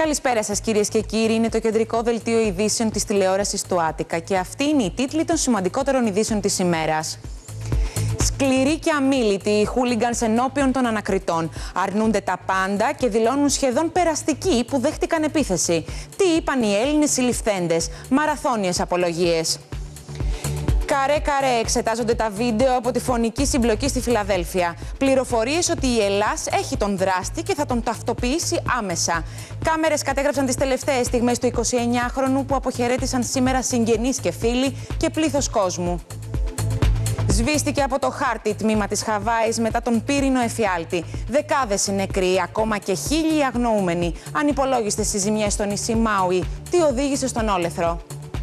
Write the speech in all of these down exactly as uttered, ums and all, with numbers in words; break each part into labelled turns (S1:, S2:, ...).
S1: Καλησπέρα σας, κυρίες και κύριοι. Είναι το κεντρικό δελτίο ειδήσεων της τηλεόρασης του Άττικα και αυτή είναι η τίτλη των σημαντικότερων ειδήσεων της ημέρας. Σκληροί και αμίλητοι οι χούλιγκανς ενώπιον των ανακριτών. Αρνούνται τα πάντα και δηλώνουν σχεδόν περαστικοί που δέχτηκαν επίθεση. Τι είπαν οι Έλληνες συλληφθέντες? Μαραθώνιες απολογίες. Καρέ-καρέ εξετάζονται τα βίντεο από τη φωνική συμπλοκή στη Φιλαδέλφια. Πληροφορίες ότι η Ελλάς έχει τον δράστη και θα τον ταυτοποιήσει άμεσα. Κάμερες κατέγραψαν τις τελευταίες στιγμές του εικοσιεννιάχρονου που αποχαιρέτησαν σήμερα συγγενείς και φίλοι και πλήθος κόσμου. Σβήστηκε από το χάρτη τμήμα της Χαβάης μετά τον πύρινο εφιάλτη. Δεκάδες οι νεκροί, ακόμα και χίλιοι αγνοούμενοι. Ανυπολόγιστες οι ζημιές στο νησί Μάουι. Τι οδήγησε στον όλεθρο?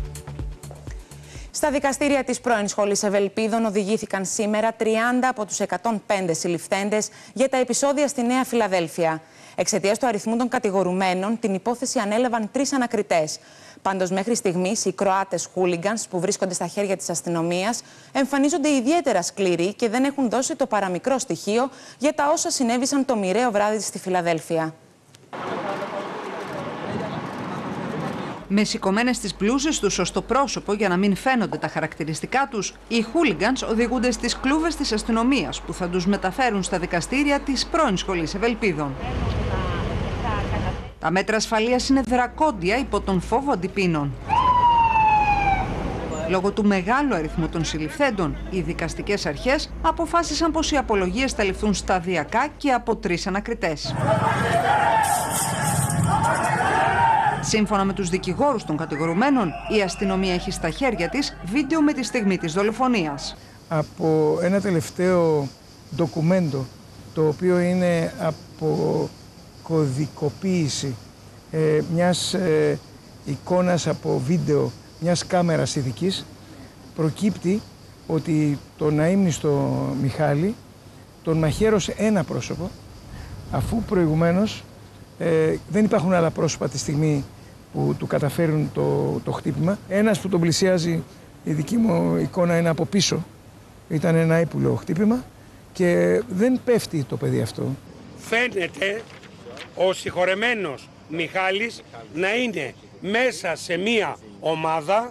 S1: Στα δικαστήρια της πρώην Σχολής Ευελπίδων οδηγήθηκαν σήμερα τριάντα από τους εκατόν πέντε συλληφθέντες για τα επεισόδια στη Νέα Φιλαδέλφια. Εξαιτίας του αριθμού των κατηγορουμένων, την υπόθεση ανέλαβαν τρεις ανακριτές. Πάντως, μέχρι στιγμής, οι Κροάτες χούλιγκανς που βρίσκονται στα χέρια της αστυνομίας εμφανίζονται ιδιαίτερα σκληροί και δεν έχουν δώσει το παραμικρό στοιχείο για τα όσα συνέβησαν το μοιραίο βράδυ στη Φιλαδέλφια.
S2: Με σηκωμένες τις μπλούζες τους ως το πρόσωπο για να μην φαίνονται τα χαρακτηριστικά τους, οι χούλιγκανς οδηγούνται στις κλούβες της αστυνομίας που θα τους μεταφέρουν στα δικαστήρια της πρώην Σχολής Ευελπίδων. Τα μέτρα ασφαλείας είναι δρακόντια υπό τον φόβο αντιπίνων. Λόγω του μεγάλου αριθμού των συλληφθέντων, οι δικαστικές αρχές αποφάσισαν πως οι απολογίες θα ληφθούν σταδιακά και από τρεις ανακριτές. Σύμφωνα με τους δικηγόρους των κατηγορουμένων, η αστυνομία έχει στα χέρια της βίντεο με τη στιγμή της δολοφονίας.
S3: Από ένα τελευταίο ντοκουμέντο, το οποίο είναι από κωδικοποίηση ε, μιας ε, εικόνας από βίντεο μιας κάμερας ειδικής, προκύπτει ότι τον αείμνηστο Μιχάλη τον μαχαίρωσε ένα πρόσωπο, αφού προηγουμένως ε, δεν υπάρχουν άλλα πρόσωπα τη στιγμή που του καταφέρουν το, το χτύπημα. Ένας που τον πλησιάζει, η δική μου εικόνα είναι από πίσω, ήταν ένα ύπουλο χτύπημα και δεν πέφτει το παιδί αυτό.
S4: Φαίνεται ο συγχωρεμένος Μιχάλης να είναι μέσα σε μία ομάδα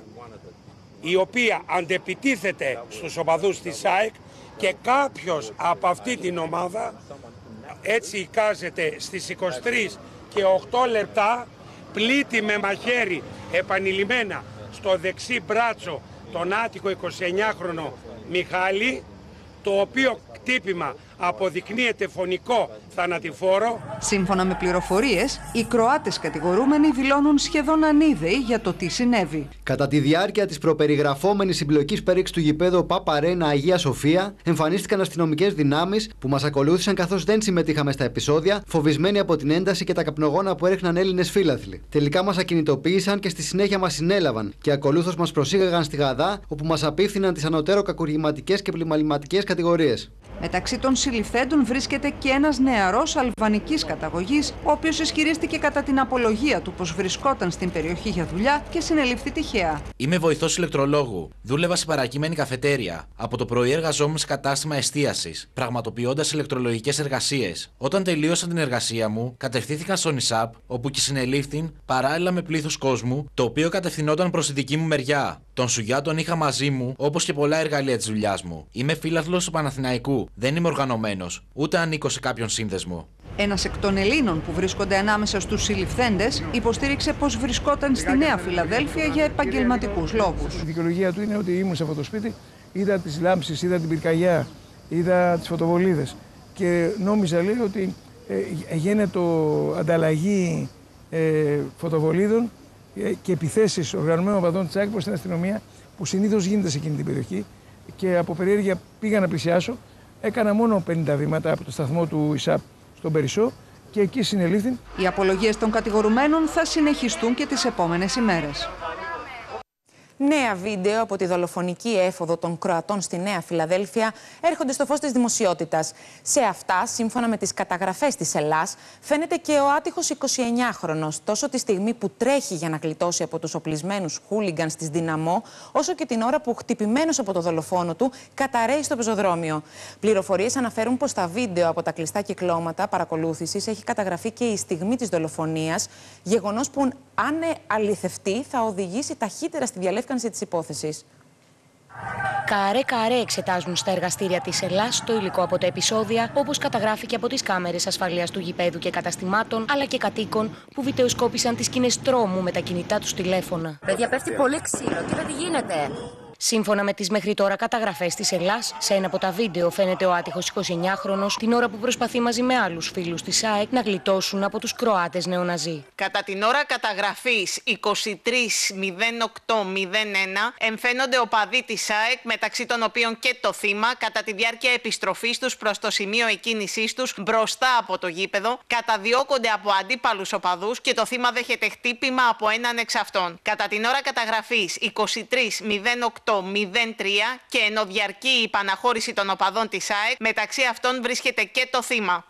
S4: η οποία αντεπιτίθεται στους οπαδούς της ΑΕΚ και κάποιος από αυτή την ομάδα, έτσι εικάζεται στις είκοσι τρεις και οκτώ λεπτά, πλήττει με μαχαίρι επανειλημμένα στο δεξί μπράτσο τον άτυχο εικοσιεννιάχρονο Μιχάλη, το οποίο χτύπημα αποδεικνύεται φωνικό θανατηφόρο.
S2: Σύμφωνα με πληροφορίες, οι Κροάτες κατηγορούμενοι δηλώνουν σχεδόν ανίδεοι για το τι συνέβη.
S5: Κατά τη διάρκεια της προπεριγραφόμενης συμπλοκής πέριξης του γηπέδου Πάπα Αρένα Αγία Σοφία, εμφανίστηκαν αστυνομικές δυνάμεις που μας ακολούθησαν καθώς δεν συμμετείχαμε στα επεισόδια, φοβισμένοι από την ένταση και τα καπνογόνα που έριχναν Έλληνες φύλαθλοι. Τελικά μας ακινητοποίησαν και στη συνέχεια μας συνέλαβαν και ακολούθως μας προσήγαγαν στη Γαδά, όπου μας απίφθηναν τις ανωτέρω κακουργηματικές και πλημαληματικές κατηγορίες.
S2: Μεταξύ των συλληφθέντων βρίσκεται και ένας νεαρός αλβανικής καταγωγής, ο οποίος ισχυρίστηκε κατά την απολογία του πως βρισκόταν στην περιοχή για δουλειά και συνελήφθη τυχαία.
S6: Είμαι βοηθός ηλεκτρολόγου. Δούλευα σε παρακείμενη καφετέρια. Από το πρωί εργαζόμουν σε κατάστημα εστίασης, πραγματοποιώντας ηλεκτρολογικές εργασίες. Όταν τελείωσα την εργασία μου, κατευθύνθηκα στον ΙΣΑΠ, όπου και συνελήφθην παράλληλα με πλήθος κόσμου, το οποίο κατευθυνόταν προς τη δική μου μεριά. Τον σουγιά τον είχα μαζί μου, όπως και πολλά εργαλεία της δουλειάς μου. Είμαι φίλαθλος του Παναθηναϊκού. Δεν είμαι οργανωμένος, ούτε ανήκω σε κάποιον σύνδεσμο.
S2: Ένας εκ των Ελλήνων που βρίσκονται ανάμεσα στους συλληφθέντες υποστήριξε πως βρισκόταν στη Νέα Φιλαδέλφια για επαγγελματικούς λόγους.
S3: Η δικαιολογία του είναι ότι ήμουν σε αυτό το σπίτι, είδα τις λάμψεις, είδα την πυρκαγιά, είδα τις φωτοβολίδες και νόμιζα, λέει, ότι ε, γίνεται ανταλλαγή ε, φωτοβολίδων και επιθέσεις οργανωμένων οπαδών της ΑΕΚ προς την αστυνομία, που συνήθως γίνεται σε εκείνη την περιοχή, και από περιέργεια πήγα να πλησιάσω. Έκανα μόνο πενήντα βήματα από το σταθμό του ΙΣΑΠ στον Περισσό και εκεί συνελήφθη.
S2: Οι απολογίες των κατηγορουμένων θα συνεχιστούν και τις επόμενες ημέρες.
S1: Νέα βίντεο από τη δολοφονική έφοδο των Κροατών στη Νέα Φιλαδέλφια έρχονται στο φως της δημοσιότητας. Σε αυτά, σύμφωνα με τις καταγραφές της Ελλάς, φαίνεται και ο άτυχος εικοσιεννιάχρονος, τόσο τη στιγμή που τρέχει για να γλιτώσει από τους οπλισμένους χούλιγκανς της Δυναμό, όσο και την ώρα που, χτυπημένος από το δολοφόνο του, καταρρέει στο πεζοδρόμιο. Πληροφορίες αναφέρουν πως στα βίντεο από τα κλειστά κυκλώματα παρακολούθησης έχει καταγραφεί και η στιγμή της δολοφονίας, γεγονός που, αν αληθευτεί, θα οδηγήσει ταχύτερα στη διαλεύκανση της υπόθεσης.
S7: Καρέ-καρέ εξετάζουν στα εργαστήρια της Ελλάς το υλικό από τα επεισόδια, όπως καταγράφηκε από τις κάμερες ασφαλείας του γηπέδου και καταστημάτων, αλλά και κατοίκων που βιτεοσκόπησαν τις σκηνές τρόμου με τα κινητά τους τηλέφωνα.
S8: Παιδιά, πέφτει πολύ ξύλο. Τι δεν γίνεται.
S7: Σύμφωνα με τις μέχρι τώρα καταγραφές της Ελλάς, σε ένα από τα βίντεο φαίνεται ο άτυχος εικοσιεννιάχρονος την ώρα που προσπαθεί μαζί με άλλους φίλους της ΑΕΚ να γλιτώσουν από τους Κροάτες νεοναζί.
S9: Κατά την ώρα καταγραφής είκοσι τρεις μηδέν οκτώ μηδέν ένα εμφαίνονται οπαδοί της ΑΕΚ, μεταξύ των οποίων και το θύμα, κατά τη διάρκεια επιστροφής τους προς το σημείο εκκίνησής τους μπροστά από το γήπεδο, καταδιώκονται από αντίπαλους οπαδούς και το θύμα δέχεται χτύπημα από έναν εξ αυτών. Κατά την ώρα καταγραφής είκοσι τρεις μηδέν οκτώ μηδέν τρία και ενώ διαρκεί η επαναχώρηση των οπαδών της ΑΕΚ, μεταξύ αυτών βρίσκεται και το θύμα.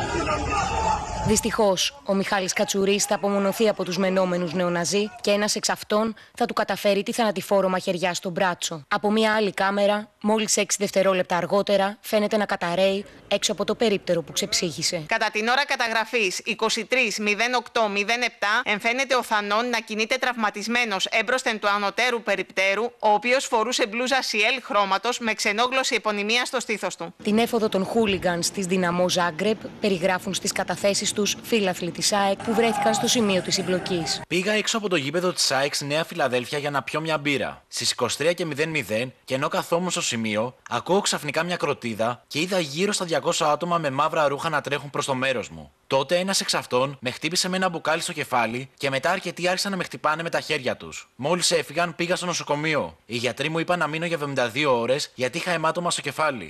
S7: Δυστυχώς, ο Μιχάλης Κατσουρής θα απομονωθεί από τους μενόμενους νεοναζί και ένας εξ αυτών θα του καταφέρει τη θανατηφόρο μαχαιριά στο μπράτσο. Από μια άλλη κάμερα, μόλις έξι δευτερόλεπτα αργότερα, φαίνεται να καταραίει έξω από το περίπτερο που ξεψύχησε.
S9: Κατά την ώρα καταγραφής είκοσι τρεις μηδέν οκτώ μηδέν επτά εμφαίνεται ο Θανών να κινείται τραυματισμένος έμπροσθεν του ανωτέρου περιπτέρου, ο οποίος φορούσε μπλούζα σιέλ χρώματος με ξενόγλωση επωνυμία στο στήθος του.
S7: Την έφοδο των χούλιγκανς της Δυναμό Ζάγκρεπ περιγράφουν στις καταθέσεις τους φίλαθλοι της ΑΕΚ που βρέθηκαν στο σημείο της συμπλοκής.
S6: Πήγα έξω από το γήπεδο της ΑΕΚ στη Νέα Φιλαδέλφια για να πιω μια μπύρα. Στις είκοσι τρία και μηδέν μηδέν, και ενώ καθόμουν στο σημείο, ακούω ξαφνικά μια κροτίδα και είδα γύρω στα διακόσια άτομα με μαύρα ρούχα να τρέχουν προς το μέρος μου. Τότε ένας εξ αυτών με χτύπησε με ένα μπουκάλι στο κεφάλι και μετά αρκετοί άρχισαν να με χτυπάνε με τα χέρια τους. Μόλις έφυγαν, πήγα στο νοσοκομείο. Οι γιατροί μου είπαν να μείνω για εβδομήντα δύο ώρες γιατί είχα αιμάτωμα στο κεφάλι.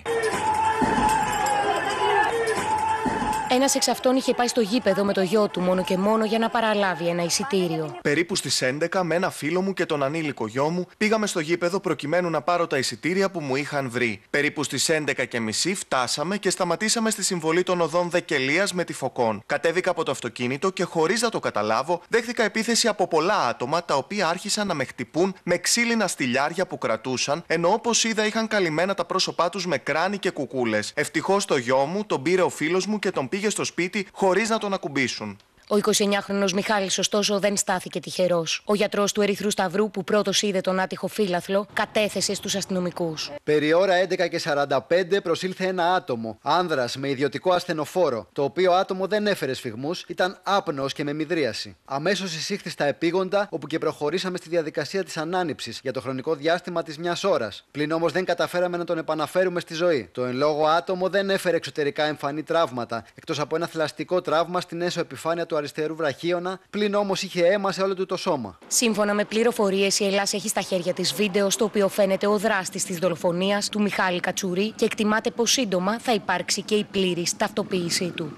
S7: Ένας εξ αυτών είχε πάει στο γήπεδο με το γιο του μόνο και μόνο για να παραλάβει ένα εισιτήριο.
S10: Περίπου στις έντεκα, με ένα φίλο μου και τον ανήλικο γιο μου, πήγαμε στο γήπεδο προκειμένου να πάρω τα εισιτήρια που μου είχαν βρει. Περίπου στις έντεκα και μισή φτάσαμε και σταματήσαμε στη συμβολή των οδών Δεκελίας με τη Φωκών. Κατέβηκα από το αυτοκίνητο και χωρίς να το καταλάβω, δέχθηκα επίθεση από πολλά άτομα τα οποία άρχισαν να με χτυπούν με ξύλινα στυλιάρια που κρατούσαν, ενώ όπως είδα είχαν καλυμμένα τα πρόσωπά τους με κράνη και κουκούλες. Ευτυχώς το γιο μου τον πήρε ο φίλος μου και τον πήγε στο σπίτι χωρίς να τον ακουμπήσουν.
S7: Ο εικοσιεννιάχρονος Μιχάλης, ωστόσο, δεν στάθηκε τυχερός. Ο γιατρός του Ερυθρού Σταυρού, που πρώτος είδε τον άτυχο φύλαθλο, κατέθεσε στους αστυνομικούς.
S5: Περί ώρα έντεκα και σαράντα πέντε προσήλθε ένα άτομο, άνδρας με ιδιωτικό ασθενοφόρο. Το οποίο άτομο δεν έφερε σφυγμούς, ήταν άπνοος και με μηδρίαση. Αμέσως εισήχθη στα επίγοντα, όπου και προχωρήσαμε στη διαδικασία της ανάνυψης για το χρονικό διάστημα της μιας ώρας. Πλην όμως δεν καταφέραμε να τον επαναφέρουμε στη ζωή. Το εν λόγω άτομο δεν έφερε εξωτερικά εμφανή τραύματα, εκτός από ένα θηλαστικό τραύμα στην έσω επιφάνεια του αριστερού βραχίωνα, πλην όμως είχε αίμα σε όλο του το σώμα.
S7: Σύμφωνα με πληροφορίες, η Ελλάς έχει στα χέρια της βίντεο στο οποίο φαίνεται ο δράστης της δολοφονίας του Μιχάλη Κατσουρή και εκτιμάται πως σύντομα θα υπάρξει και η πλήρης ταυτοποίησή του.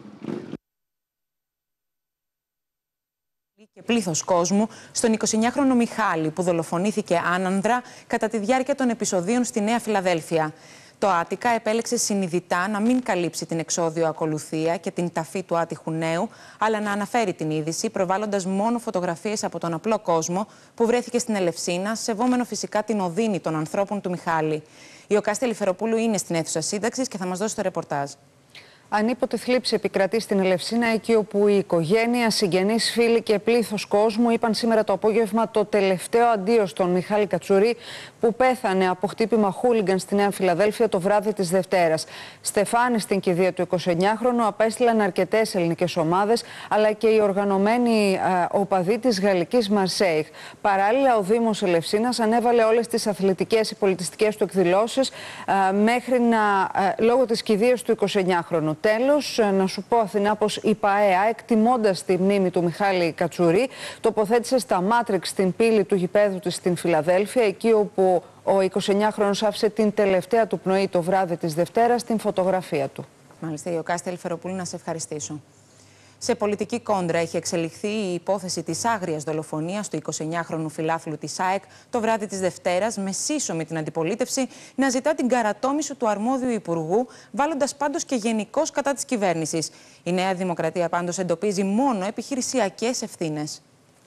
S1: Και πλήθος κόσμου στον εικοσιεννιάχρονο Μιχάλη που δολοφονήθηκε άνανδρα κατά τη διάρκεια των επεισοδίων στη Νέα Φιλαδέλφια. Το Άτικα επέλεξε συνειδητά να μην καλύψει την εξώδιο ακολουθία και την ταφή του άτυχου νέου, αλλά να αναφέρει την είδηση, προβάλλοντας μόνο φωτογραφίες από τον απλό κόσμο που βρέθηκε στην Ελευσίνα, σεβόμενο φυσικά την οδύνη των ανθρώπων του Μιχάλη. Η Οκάστη Ελευθεροπούλου είναι στην αίθουσα σύνταξης και θα μας δώσει το ρεπορτάζ.
S2: Ανίποτε θλίψη επικρατεί στην Ελευσίνα, εκεί όπου η οικογένεια, συγγενείς, φίλοι και πλήθος κόσμου είπαν σήμερα το απόγευμα το τελευταίο αντίο στον Μιχάλη Κατσουρή, που πέθανε από χτύπημα χούλιγκαν στη Νέα Φιλαδέλφια το βράδυ της Δευτέρας. Στεφάνη στην κηδεία του εικοσιεννιάχρονου απέστειλαν αρκετές ελληνικές ομάδες, αλλά και οι οργανωμένοι ε, οπαδοί της γαλλικής Μαρσέιγ. Παράλληλα, ο Δήμος Ελευσίνας ανέβαλε όλες τις αθλητικές ή πολιτιστικές του εκδηλώσεις ε, μέχρι να, ε, λόγω της κηδείας του εικοσιεννιάχρονου. Τέλος, να σου πω, Αθηνά, πως η ΠΑΕΑ, εκτιμώντας τη μνήμη του Μιχάλη Κατσουρή, τοποθέτησε στα Μάτριξ την πύλη του γηπέδου της στην Φιλαδέλφια, εκεί όπου ο εικοσιεννιάχρονος άφησε την τελευταία του πνοή το βράδυ της Δευτέρας στην φωτογραφία του.
S1: Μάλιστα, η Οκάστη Ελευθεροπούλου, να σε ευχαριστήσω. Σε πολιτική κόντρα έχει εξελιχθεί η υπόθεση της άγριας δολοφονίας του εικοσιεννιάχρονου φιλάθλου της ΑΕΚ το βράδυ της Δευτέρας, με σύσσωμη την αντιπολίτευση να ζητά την καρατόμηση του αρμόδιου υπουργού, βάλλοντας πάντως και γενικώς κατά της κυβέρνησης. Η Νέα Δημοκρατία πάντως εντοπίζει μόνο επιχειρησιακές ευθύνες.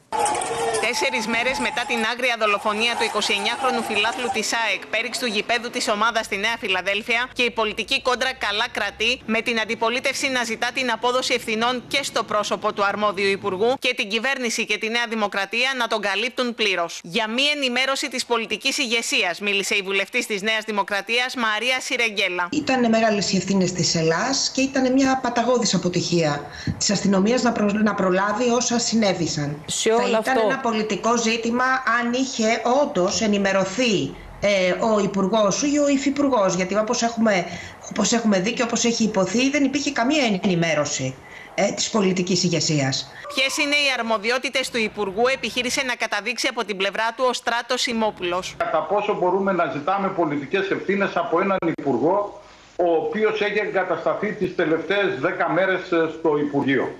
S9: Τέσσερις μέρες μετά την άγρια δολοφονία του εικοσιεννιάχρονου φιλάθλου της ΑΕΚ, πέριξ του γηπέδου της ομάδας στη Νέα Φιλαδέλφια, και η πολιτική κόντρα καλά κρατεί, με την αντιπολίτευση να ζητά την απόδοση ευθυνών και στο πρόσωπο του αρμόδιου υπουργού και την κυβέρνηση και τη Νέα Δημοκρατία να τον καλύπτουν πλήρως. Για μη ενημέρωση της πολιτικής ηγεσίας μίλησε η βουλευτής της Νέας Δημοκρατίας, Μαρία Σιρεγγέλα.
S11: Ήταν μεγάλες οι ευθύνες της Ελλάς και ήταν μια παταγώδης αποτυχία της αστυνομίας να, προ... να προλάβει όσα συνέβησαν.
S12: Σε όλο
S11: ήταν
S12: αυτό.
S11: Ένα πολιτικό ζήτημα αν είχε όντως ενημερωθεί ε, ο υπουργός ή ο υφυπουργός, γιατί όπως έχουμε, όπως έχουμε δει και όπως έχει υποθεί, δεν υπήρχε καμία ενημέρωση ε, της πολιτικής ηγεσίας.
S9: Ποιες είναι οι αρμοδιότητες του Υπουργού, επιχείρησε να καταδείξει από την πλευρά του ο Στράτος Σιμόπουλος.
S13: Κατά πόσο μπορούμε να ζητάμε πολιτικές ευθύνες από έναν υπουργό ο οποίος έχει εγκατασταθεί τις τελευταίες δέκα μέρες στο Υπουργείο.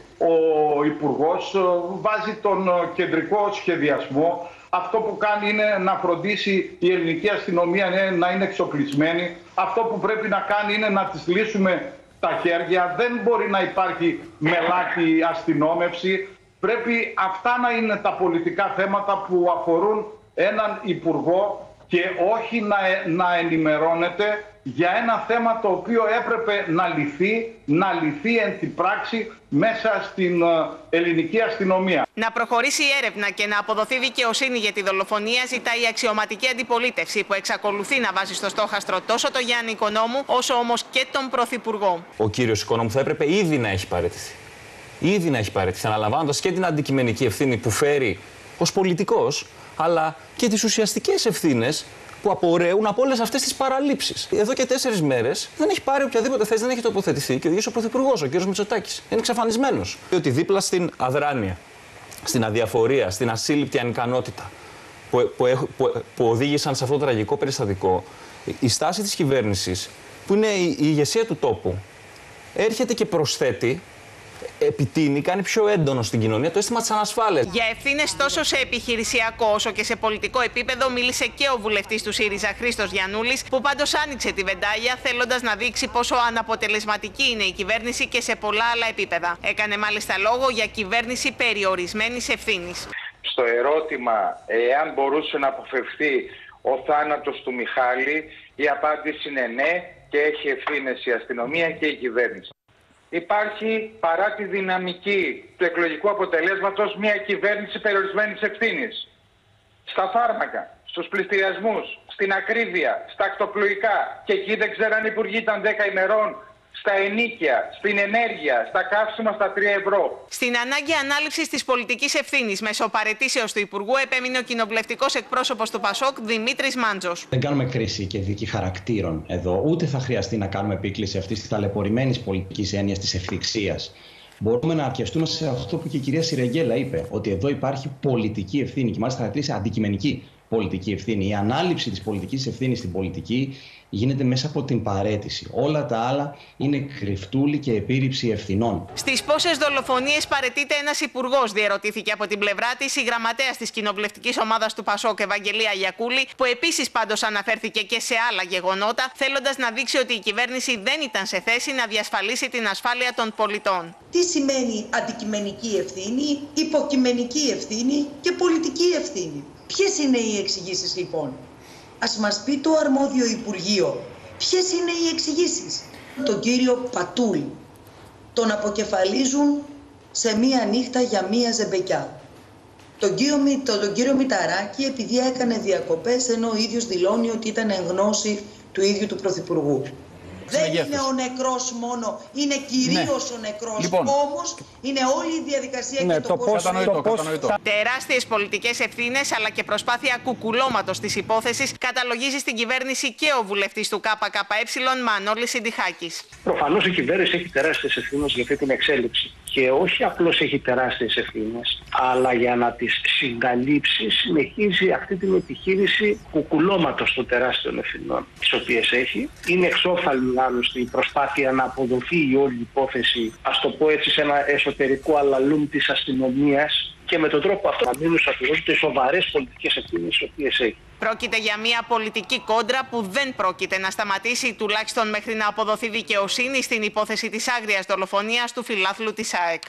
S13: Ο Υπουργός βάζει τον κεντρικό σχεδιασμό. Αυτό που κάνει είναι να φροντίσει η ελληνική αστυνομία να είναι εξοπλισμένη. Αυτό που πρέπει να κάνει είναι να της λύσουμε τα χέρια. Δεν μπορεί να υπάρχει μελάτη αστυνόμευση. Πρέπει αυτά να είναι τα πολιτικά θέματα που αφορούν έναν υπουργό και όχι να, να ενημερώνεται για ένα θέμα το οποίο έπρεπε να λυθεί, να λυθεί εν τη πράξη μέσα στην ελληνική αστυνομία.
S9: Να προχωρήσει η έρευνα και να αποδοθεί δικαιοσύνη για τη δολοφονία ζητάει η αξιωματική αντιπολίτευση, που εξακολουθεί να βάζει στο στόχαστρο τόσο τον Γιάννη Οικονόμου, όσο όμως και τον Πρωθυπουργό.
S14: Ο κύριος Οικονόμου θα έπρεπε ήδη να έχει παραιτηθεί. Ήδη να έχει παραιτηθεί, αναλαμβάνοντας και την αντικειμενική ευθύνη που φέρει ως πολιτικός, αλλά και τις ουσιαστικές ευθύνες που απορρέουν από όλες αυτές τις παραλήψεις. Εδώ και τέσσερις μέρες δεν έχει πάρει οποιαδήποτε θέση, δεν έχει τοποθετηθεί και ο ίδιος ο Πρωθυπουργός, ο κ. Μητσοτάκης. Είναι εξαφανισμένος. Ότι δίπλα στην αδράνεια, στην αδιαφορία, στην ασύλληπτη ανικανότητα που, που, που, που οδήγησαν σε αυτό το τραγικό περιστατικό, η στάση της κυβέρνησης, που είναι η, η ηγεσία του τόπου, έρχεται και προσθέτει, επιτείνει, κάνει πιο έντονο στην κοινωνία το αίσθημα της ανασφάλειας.
S9: Για ευθύνες τόσο σε επιχειρησιακό όσο και σε πολιτικό επίπεδο μίλησε και ο βουλευτής του ΣΥΡΙΖΑ, Χρήστος Γιαννούλης, που πάντως άνοιξε τη βεντάλια θέλοντας να δείξει πόσο αναποτελεσματική είναι η κυβέρνηση και σε πολλά άλλα επίπεδα. Έκανε μάλιστα λόγο για κυβέρνηση περιορισμένης ευθύνης.
S15: Στο ερώτημα εάν μπορούσε να αποφευθεί ο θάνατος του Μιχάλη, η απάντηση είναι ναι, και έχει ευθύνες η αστυνομία και η κυβέρνηση. Υπάρχει, παρά τη δυναμική του εκλογικού αποτελέσματος, μια κυβέρνηση περιορισμένης ευθύνης. Στα φάρμακα, στους πληστηριασμούς, στην ακρίβεια, στα ακτοπλοϊκά, και εκεί δεν ξέραν οι υπουργοί ήταν δέκα ημερών, στα ενοίκια, στην ενέργεια, στα καύσιμα στα τρία ευρώ.
S9: Στην ανάγκη ανάληψης της πολιτικής ευθύνης μέσω παραιτήσεως του Υπουργού επέμεινε ο κοινοβουλευτικός εκπρόσωπος του ΠΑΣΟΚ, Δημήτρης Μάντζος.
S16: Δεν κάνουμε κρίση και δίκη χαρακτήρων εδώ, ούτε θα χρειαστεί να κάνουμε επίκληση αυτής της ταλαιπωρημένης πολιτικής έννοιας της ευθυξίας. Μπορούμε να αρκεστούμε σε αυτό που και η κυρία Σιρεγγέλα είπε, ότι εδώ υπάρχει πολιτική ευθύνη και μάλιστα χαρακτήρισε αντικειμενική πολιτική ευθύνη. Η ανάληψη της πολιτικής ευθύνης στην πολιτική γίνεται μέσα από την παραίτηση. Όλα τα άλλα είναι κρυφτούλη και επίρρηψη ευθυνών.
S9: Στις πόσες δολοφονίες παραιτείται ένας υπουργός, διερωτήθηκε από την πλευρά της η γραμματέας της κοινοβουλευτικής ομάδας του ΠΑΣΟΚ, Ευαγγελία Γιακούλη, που επίσης πάντως αναφέρθηκε και σε άλλα γεγονότα, θέλοντας να δείξει ότι η κυβέρνηση δεν ήταν σε θέση να διασφαλίσει την ασφάλεια των πολιτών.
S17: Τι σημαίνει αντικειμενική ευθύνη, υποκειμενική ευθύνη και πολιτική ευθύνη? Ποιες είναι οι εξηγήσεις λοιπόν? Ας μας πει το αρμόδιο Υπουργείο ποιες είναι οι εξηγήσεις. Τον κύριο Πατούλ τον αποκεφαλίζουν σε μία νύχτα για μία ζεμπεκιά. Τον κύριο, τον, τον κύριο Μηταράκη επειδή έκανε διακοπές, ενώ ο ίδιος δηλώνει ότι ήταν εν γνώση του ίδιου του Πρωθυπουργού. Δεν είναι ο νεκρός μόνο, είναι κυρίως ναι. ο νεκρός. Λοιπόν, όμως είναι όλη η διαδικασία ναι, και το, το πώς...
S9: Κατανοητό, κατανοητό. Τεράστιες πολιτικές ευθύνες αλλά και προσπάθεια κουκουλώματος της υπόθεσης καταλογίζει στην κυβέρνηση και ο βουλευτής του ΚΚΕ, Μανώλης Συντιχάκης.
S18: Προφανώς η κυβέρνηση έχει τεράστιες ευθύνες για αυτή την εξέλιξη. Και όχι απλώς έχει τεράστιες ευθύνες, αλλά για να τις συγκαλύψει συνεχίζει αυτή την επιχείρηση κουκουλώματος των τεράστιων ευθυνών, τις οποίες έχει. Είναι εξώφαλη μάλλον στην προσπάθεια να αποδοθεί η όλη υπόθεση, ας το πω έτσι, σε ένα εσωτερικό αλαλούμ της αστυνομίας και με τον τρόπο αυτό να μείνουν σαφώς τις σοβαρές πολιτικές ευθύνες τις οποίες έχει.
S9: Πρόκειται για μια πολιτική κόντρα που δεν πρόκειται να σταματήσει, τουλάχιστον μέχρι να αποδοθεί δικαιοσύνη στην υπόθεση της άγριας δολοφονίας του φιλάθλου της ΑΕΚ.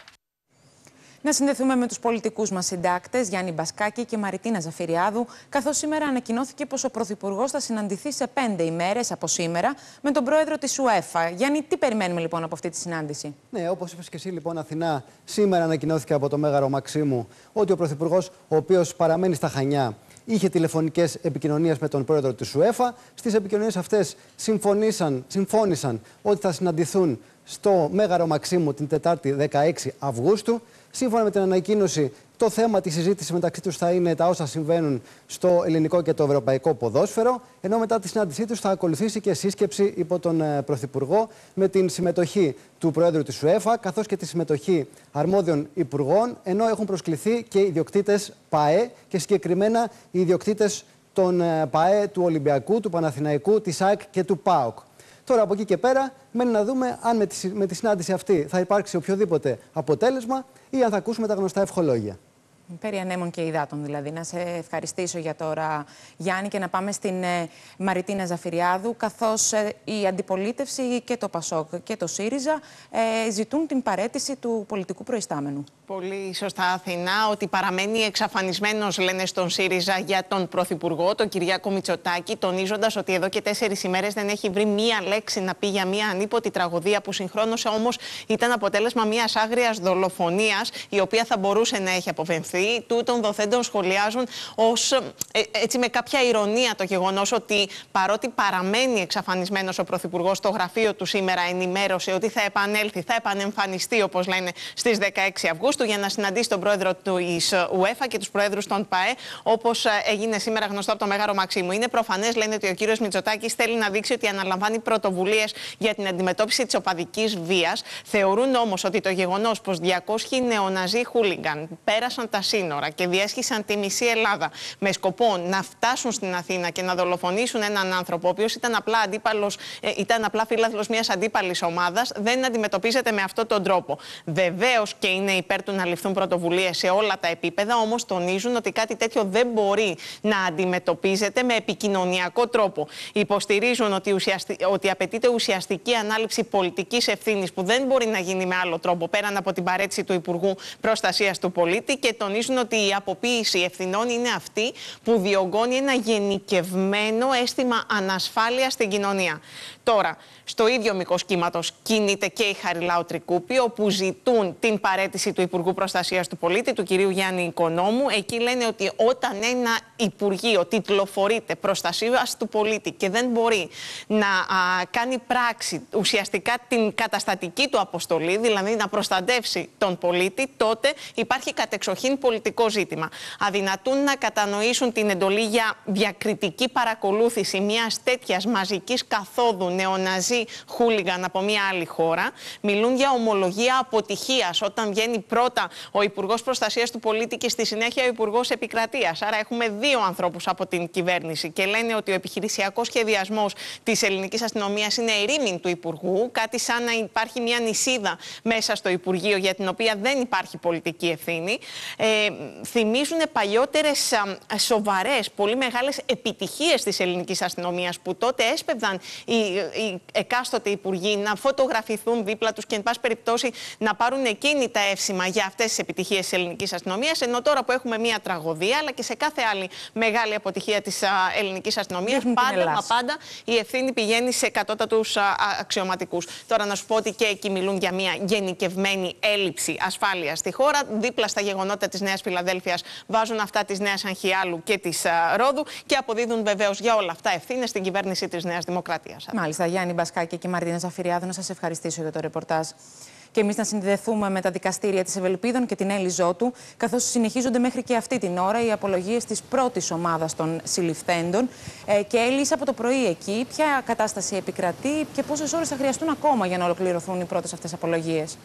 S1: Να συνδεθούμε με τους πολιτικούς μας συντάκτες Γιάννη Μπασκάκη και Μαριτίνα Ζαφυριάδου, καθώς σήμερα ανακοινώθηκε πως ο Πρωθυπουργός θα συναντηθεί σε πέντε ημέρες από σήμερα με τον πρόεδρο της UEFA. Γιάννη, τι περιμένουμε λοιπόν από αυτή τη συνάντηση?
S5: Ναι, όπως είπες και εσύ λοιπόν, Αθηνά, σήμερα ανακοινώθηκε από το Μέγαρο Μαξίμου ότι ο Πρωθυπουργός, ο οποίος παραμένει στα Χανιά, είχε τηλεφωνικές επικοινωνίες με τον πρόεδρο της UEFA. Στις επικοινωνίες αυτές συμφωνήσαν, συμφώνησαν ότι θα συναντηθούν στο Μέγαρο Μαξίμου την Τετάρτη δεκαέξι Αυγούστου. Σύμφωνα με την ανακοίνωση, το θέμα της συζήτησης μεταξύ τους θα είναι τα όσα συμβαίνουν στο ελληνικό και το ευρωπαϊκό ποδόσφαιρο, ενώ μετά τη συνάντησή τους θα ακολουθήσει και σύσκεψη υπό τον ε, Πρωθυπουργό με την συμμετοχή του Προέδρου της UEFA, καθώς και τη συμμετοχή αρμόδιων υπουργών, ενώ έχουν προσκληθεί και ιδιοκτήτες ΠΑΕ και συγκεκριμένα οι ιδιοκτήτες των ε, ΠΑΕ του Ολυμπιακού, του Παναθηναϊκού, της ΑΕΚ και του ΠΑΟΚ. Τώρα από εκεί και πέρα μένει να δούμε αν με τη, με τη συνάντηση αυτή θα υπάρξει οποιοδήποτε αποτέλεσμα ή αν θα ακούσουμε τα γνωστά ευχολόγια.
S1: Περί ανέμων και υδάτων δηλαδή. Να σε ευχαριστήσω για τώρα, Γιάννη, και να πάμε στην ε, Μαριτίνα Ζαφυριάδου, καθώς ε, η αντιπολίτευση και το ΠΑΣΟΚ και το ΣΥΡΙΖΑ ε, ζητούν την παραίτηση του πολιτικού προϊστάμενου.
S9: Πολύ σωστά, Αθηνά, ότι παραμένει εξαφανισμένος, λένε στον ΣΥΡΙΖΑ, για τον Πρωθυπουργό, τον Κυριάκο Μητσοτάκη, τονίζοντας ότι εδώ και τέσσερις ημέρες δεν έχει βρει μία λέξη να πει για μία ανίποτη τραγωδία που συγχρόνως όμως ήταν αποτέλεσμα μιας άγριας δολοφονίας, η οποία θα μπορούσε να έχει αποφευθεί. Τούτων δοθέντων σχολιάζουν ως, ε, έτσι με κάποια ηρωνία, το γεγονός ότι παρότι παραμένει εξαφανισμένος ο Πρωθυπουργός, το γραφείο του σήμερα ενημέρωσε ότι θα επανέλθει, θα επανεμφανιστεί, όπως λένε, στις δεκαέξι Αυγούστου για να συναντήσει τον πρόεδρο της UEFA και τους προέδρους των ΠΑΕ, όπως έγινε σήμερα γνωστό από το Μέγαρο Μαξίμου. Είναι προφανές, λένε, ότι ο κύριος Μητσοτάκης θέλει να δείξει ότι αναλαμβάνει πρωτοβουλίες για την αντιμετώπιση της οπαδικής βίας. Θεωρούν όμως ότι το γεγονός πως διακόσιοι νεοναζί χούλιγκαν πέρασαν τα σύνορα και διέσχισαν τη μισή Ελλάδα με σκοπό να φτάσουν στην Αθήνα και να δολοφονήσουν έναν άνθρωπο, ο οποίος ήταν απλά αντίπαλος, ήταν απλά φίλαθλος μιας αντίπαλης ομάδας, δεν αντιμετωπίζεται με αυτόν τον τρόπο. Βεβαίως και είναι υπέρ του να ληφθούν πρωτοβουλίες σε όλα τα επίπεδα, όμως τονίζουν ότι κάτι τέτοιο δεν μπορεί να αντιμετωπίζεται με επικοινωνιακό τρόπο. Υποστηρίζουν ότι, ουσιαστι... ότι απαιτείται ουσιαστική ανάληψη πολιτικής ευθύνης που δεν μπορεί να γίνει με άλλο τρόπο πέραν από την παραίτηση του Υπουργού Προστασίας του Πολίτη, και τονίζουν ότι η αποποίηση ευθυνών είναι αυτή που διωγγώνει ένα γενικευμένο αίσθημα ανασφάλειας στην κοινωνία. Τώρα, στο ίδιο μήκος κύματος κινείται και η Χαριλάου Τρικούπη, όπου ζητούν την παραίτηση του Υπουργού Προστασίας του Πολίτη, του κυρίου Γιάννη Οικονόμου. Εκεί λένε ότι όταν ένα Υπουργείο τιτλοφορείται προστασίας του πολίτη και δεν μπορεί να α, κάνει πράξη ουσιαστικά την καταστατική του αποστολή, δηλαδή να προστατεύσει τον πολίτη, τότε υπάρχει κατεξοχήν πολιτικό ζήτημα. Αδυνατούν να κατανοήσουν την εντολή για διακριτική παρακολούθηση μιας τέτοιας μαζικής καθόδου νεοναζί χούλιγκαν από μια άλλη χώρα. Μιλούν για ομολογία αποτυχίας όταν βγαίνει πρώτα ο Υπουργός Προστασίας του Πολίτη και στη συνέχεια ο Υπουργός Επικρατείας. Άρα έχουμε δύο ανθρώπους από την κυβέρνηση και λένε ότι ο επιχειρησιακός σχεδιασμός της ελληνικής αστυνομίας είναι ερήμην του Υπουργού, κάτι σαν να υπάρχει μια νησίδα μέσα στο Υπουργείο για την οποία δεν υπάρχει πολιτική ευθύνη. Ε, θυμίζουν παλιότερες α, σοβαρές, πολύ μεγάλες επιτυχίες της ελληνικής αστυνομίας που τότε έσπευδαν οι, οι εκάστοτε υπουργοί να φωτογραφηθούν δίπλα τους και εν πάση περιπτώσει να πάρουν εκείνη τα εύσημα για αυτές τις επιτυχίες της ελληνικής αστυνομίας, ενώ τώρα που έχουμε μια τραγωδία αλλά και σε κάθε άλλη μεγάλη αποτυχία της α, ελληνικής αστυνομίας, πάντα μα πάντα η ευθύνη πηγαίνει σε κατώτατους α, αξιωματικούς. Τώρα να σου πω ότι και εκεί μιλούν για μια γενικευμένη έλλειψη ασφάλειας στη χώρα. Δίπλα στα γεγονότα της Νέας Φιλαδέλφειας βάζουν αυτά της Νέας Αγχιάλου και της α, Ρόδου και αποδίδουν βεβαίως για όλα αυτά ευθύνες στην κυβέρνηση της Νέας Δημοκρατίας.
S1: Μάλιστα, Γιάννη Μπασκάκη και Μαρτίνα Ζαφυριάδου, να σας ευχαριστήσω για το ρεπορτάζ. Και εμείς να συνδεθούμε με τα δικαστήρια της Ευελπίδων και την Έλλη Ζώτου, καθώς συνεχίζονται μέχρι και αυτή την ώρα οι απολογίες της πρώτης ομάδας των συλληφθέντων. Ε, και Έλλη, από το πρωί εκεί, ποια κατάσταση επικρατεί και πόσες ώρες θα χρειαστούν ακόμα για να ολοκληρωθούν οι πρώτες αυτές απολογίες?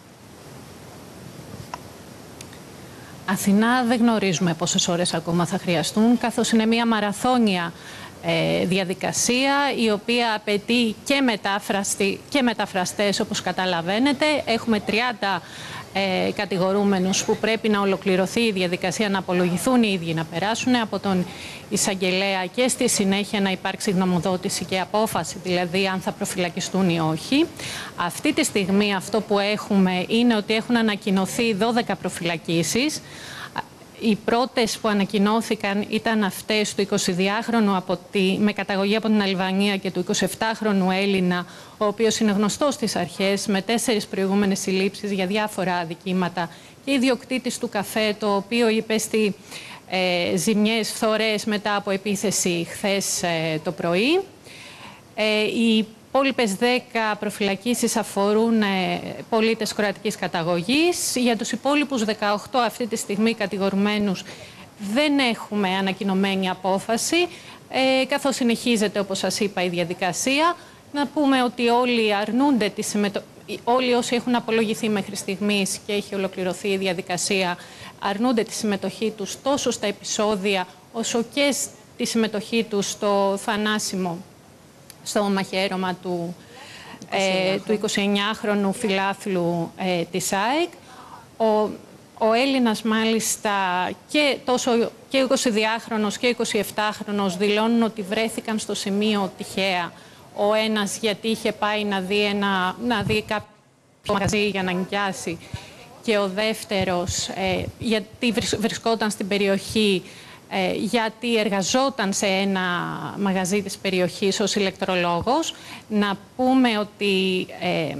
S12: Αθηνά, δεν γνωρίζουμε πόσες ώρες ακόμα θα χρειαστούν, καθώς είναι μια μαραθώνια ε, διαδικασία, η οποία απαιτεί και, και μεταφραστές, όπως καταλαβαίνετε. Έχουμε τριάντα ε, κατηγορούμενους που πρέπει να ολοκληρωθεί η διαδικασία, να απολογηθούν οι ίδιοι, να περάσουν από τον εισαγγελέα και στη συνέχεια να υπάρξει γνωμοδότηση και απόφαση, δηλαδή αν θα προφυλακιστούν ή όχι. Αυτή τη στιγμή αυτό που έχουμε είναι ότι έχουν ανακοινωθεί δώδεκα προφυλακίσεις. Οι πρώτες που ανακοινώθηκαν ήταν αυτές του εικοσιδυάχρονου από τη, με καταγωγή από την Αλβανία και του εικοσιεπτάχρονου Έλληνα, ο οποίος είναι γνωστός στις αρχές, με τέσσερις προηγούμενες συλλήψεις για διάφορα αδικήματα, και ιδιοκτήτης του καφέ, το οποίο υπέστη ε, ζημιές, φθορές μετά από επίθεση χθες ε, το πρωί. Ε, οι υπόλοιπες δέκα προφυλακίσεις αφορούν ε, πολίτες κροατικής καταγωγής. Για τους υπόλοιπους δεκαοκτώ αυτή τη στιγμή κατηγορουμένους δεν έχουμε ανακοινωμένη απόφαση, ε, καθώς συνεχίζεται, όπως σας είπα, η διαδικασία. Να πούμε ότι όλοι αρνούνται τη συμμετοχή, όλοι όσοι έχουν απολογηθεί μέχρι στιγμής και έχει ολοκληρωθεί η διαδικασία, αρνούνται τη συμμετοχή τους τόσο στα επεισόδια όσο και τη συμμετοχή τους στο θανάσιμο, στο μαχαίρωμα του, ε, του εικοσιεννιάχρονου φιλάθλου ε, της ΑΕΚ. Ο, ο Έλληνας μάλιστα και τόσο και εικοσιδυάχρονος και εικοσιεπτάχρονος δηλώνουν ότι βρέθηκαν στο σημείο τυχαία. Ο ένας γιατί είχε πάει να δει, ένα, να δει κάποιο μαγαζί για να νοικιάσει, και ο δεύτερος ε, γιατί βρισκόταν στην περιοχή, ε, γιατί εργαζόταν σε ένα μαγαζί της περιοχής ως ηλεκτρολόγος. Να πούμε ότι ε,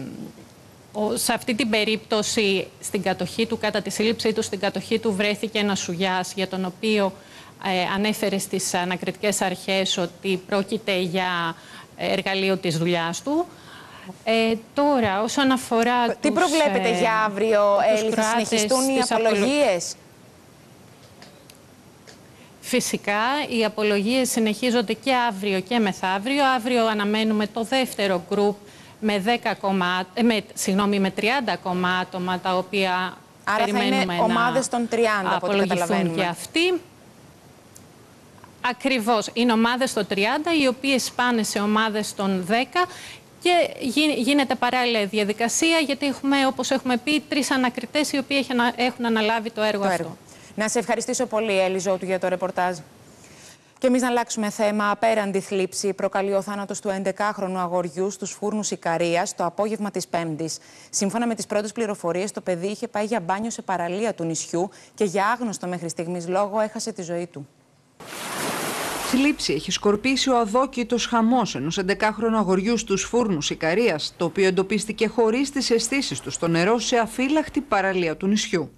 S12: ο, σε αυτή την περίπτωση, στην κατοχή του, κατά τη σύλληψή του, στην κατοχή του βρέθηκε ένας σουγιάς, για τον οποίο ε, ανέφερε στις ανακριτικές αρχές ότι πρόκειται για εργαλείο της δουλειάς του. Ε, τώρα, όσον αφορά
S1: Τι
S12: τους,
S1: προβλέπετε
S12: ε,
S1: για αύριο, Έλλη, θα συνεχιστούν οι απολογίες?
S12: Φυσικά, οι απολογίες συνεχίζονται και αύριο και μεθαύριο. Αύριο αναμένουμε το δεύτερο γκρουπ με, δέκα κομμάτ, με, συγγνώμη, με τριάντα ακόμα άτομα, τα οποία
S1: Άρα
S12: περιμένουμε
S1: θα είναι ομάδες των τριάντα,
S12: να
S1: από ό,τι
S12: απολογηθούν και αυτοί. Ακριβώς, είναι ομάδες των τριάντα, οι οποίες πάνε σε ομάδες των δέκα, και γίνεται παράλληλα διαδικασία, γιατί έχουμε, όπως έχουμε πει, τρεις ανακριτές οι οποίοι έχουν αναλάβει το έργο, το έργο. αυτό.
S1: Να σε ευχαριστήσω πολύ, Έλλη Ζώτου, για το ρεπορτάζ. Και εμείς να αλλάξουμε θέμα. Απέραντη θλίψη προκαλεί ο θάνατος του έντεκάχρονου αγοριού στους φούρνους Ικαρίας το απόγευμα της Πέμπτης. Σύμφωνα με τις πρώτες πληροφορίες, το παιδί είχε πάει για μπάνιο σε παραλία του νησιού και για άγνωστο μέχρι στιγμής λόγο έχασε τη ζωή του.
S2: Θλίψη έχει σκορπίσει ο αδόκητος χαμός ενός έντεκάχρονου αγοριού στους φούρνους Ικαρίας, το οποίο εντοπίστηκε χωρίς τις αισθήσεις του στο νερό σε αφύλακτη παραλία του νησιού.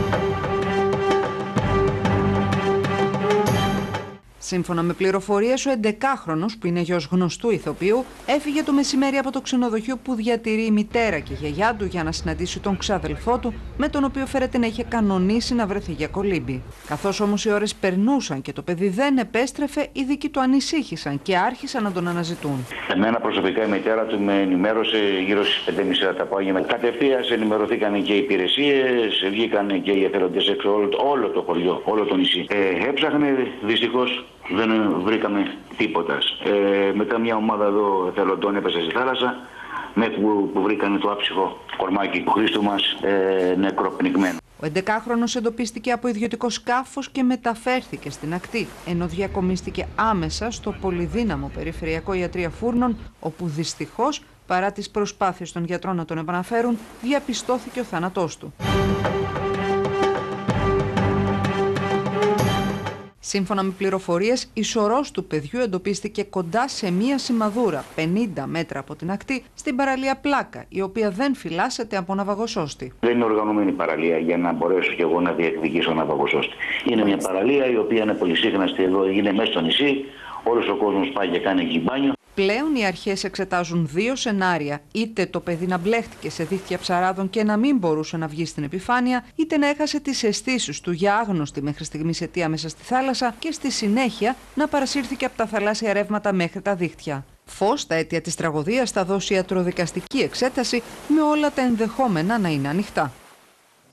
S2: Σύμφωνα με πληροφορίες, ο έντεκάχρονος, που είναι γιος γνωστού ηθοποιού, έφυγε το μεσημέρι από το ξενοδοχείο που διατηρεί η μητέρα και η γιαγιά του για να συναντήσει τον ξαδελφό του, με τον οποίο φέρεται να είχε κανονίσει να βρεθεί για κολύμπη. Καθώς όμως οι ώρες περνούσαν και το παιδί δεν επέστρεφε, οι δικοί του ανησύχησαν και άρχισαν να τον αναζητούν.
S19: Εμένα προσωπικά η μητέρα του με ενημέρωσε γύρω στις πέντε και μισή το απόγευμα. Κατευθείαν ενημερωθήκαν και οι υπηρεσίες, βγήκαν και οι εθελοντές έξω, όλο, όλο το χωριό, όλο το νησί. Ε, έψαχνε, δυστυχώς δεν βρήκαμε τίποτα. Ε, μετά μια ομάδα εδώ εθελοντών έπεσε στη θάλασσα, μέχρι που, που βρήκαν το άψυχο κορμάκι του Χρήστου μας ε, νεκροπνιγμένο.
S2: Ο έντεκάχρονος εντοπίστηκε από ιδιωτικό σκάφος και μεταφέρθηκε στην ακτή, ενώ διακομίστηκε άμεσα στο πολυδύναμο Περιφερειακό Ιατρείο Φούρνων, όπου δυστυχώς, παρά τις προσπάθειες των γιατρών να τον επαναφέρουν, διαπιστώθηκε ο θάνατός του. Σύμφωνα με πληροφορίες, η σωρός του παιδιού εντοπίστηκε κοντά σε μία σημαδούρα πενήντα μέτρα από την ακτή στην παραλία Πλάκα, η οποία δεν φυλάσσεται από ναυαγοσώστη.
S19: Δεν είναι οργανωμένη παραλία για να μπορέσω κι εγώ να διεκδικήσω ναυαγοσώστη. Είναι μια παραλία η οποία είναι πολυσύχναστη εδώ, είναι μέσα στο νησί, όλος ο κόσμος πάει και κάνει εκεί μπάνιο.
S2: Πλέον οι αρχές εξετάζουν δύο σενάρια, είτε το παιδί να μπλέχτηκε σε δίχτυα ψαράδων και να μην μπορούσε να βγει στην επιφάνεια, είτε να έχασε τις αισθήσεις του για άγνωστη μέχρι στιγμής αιτία μέσα στη θάλασσα και στη συνέχεια να παρασύρθηκε από τα θαλάσσια ρεύματα μέχρι τα δίχτυα. Φως τα αίτια της τραγωδίας θα δώσει ιατροδικαστική εξέταση, με όλα τα ενδεχόμενα να είναι ανοιχτά.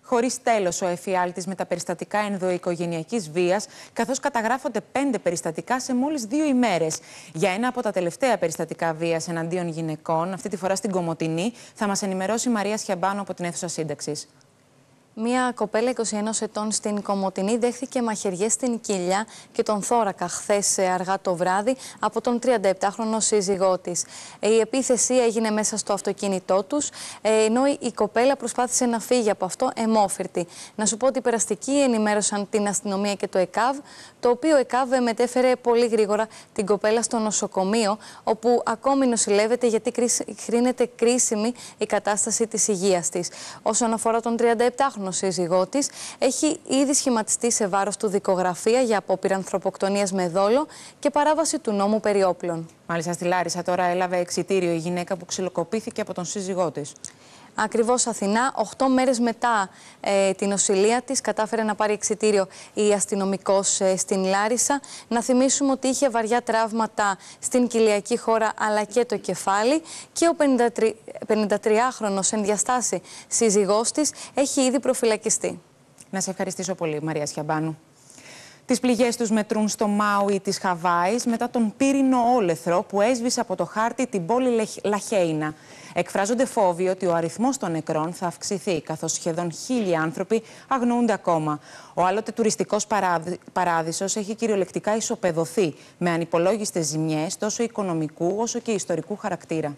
S1: χωρίς τέλος ο εφιάλτης με τα περιστατικά ενδοοικογενειακής βίας, καθώς καταγράφονται πέντε περιστατικά σε μόλις δύο ημέρες. Για ένα από τα τελευταία περιστατικά βίας εναντίον γυναικών, αυτή τη φορά στην Κομοτηνή, θα μας ενημερώσει η Μαρία Σιαμπάνου από την αίθουσα σύνταξης.
S20: Μία κοπέλα είκοσι ενός ετών στην Κομοτηνή δέχθηκε μαχαιριές στην κοιλιά και τον θώρακα χθες αργά το βράδυ από τον τριανταεπτάχρονο σύζυγό της. Η επίθεση έγινε μέσα στο αυτοκίνητό τους, ενώ η κοπέλα προσπάθησε να φύγει από αυτό εμόφυρτη. Να σου πω ότι οι περαστικοί ενημέρωσαν την αστυνομία και το ΕΚΑΒ, το οποίο ΕΚΑΒ μετέφερε πολύ γρήγορα την κοπέλα στο νοσοκομείο, όπου ακόμη νοσηλεύεται γιατί κρίνεται κρίσιμη η κατάσταση της υγείας της. Όσον αφορά τον τριανταεπτάχρονο σύζυγό της, έχει ήδη σχηματιστεί σε βάρος του δικογραφία για απόπειρα ανθρωποκτονίας με δόλο και παράβαση του νόμου περί όπλων.
S1: Μάλιστα, στη Λάρισα τώρα έλαβε εξιτήριο η γυναίκα που ξυλοκοπήθηκε από τον σύζυγό της.
S20: Ακριβώς Αθηνά, οχτώ μέρες μετά ε, την νοσηλεία της, κατάφερε να πάρει εξιτήριο η αστυνομικός ε, στην Λάρισα. Να θυμίσουμε ότι είχε βαριά τραύματα στην κοιλιακή χώρα αλλά και το κεφάλι και ο πενηντατριάχρονος εν διαστάση σύζυγός της έχει ήδη προφυλακιστεί.
S1: Να σε ευχαριστήσω πολύ, Μαρία Σιαμπάνου. Τις πληγές τους μετρούν στο Μάουι της Χαβάης μετά τον πύρινο όλεθρο που έσβησε από το χάρτη την πόλη Λαχέινα. Εκφράζονται φόβοι ότι ο αριθμός των νεκρών θα αυξηθεί, καθώς σχεδόν χίλιοι άνθρωποι αγνοούνται ακόμα. Ο άλλοτε τουριστικός παράδεισος έχει κυριολεκτικά ισοπεδωθεί με ανυπολόγιστες ζημιές τόσο οικονομικού όσο και ιστορικού χαρακτήρα.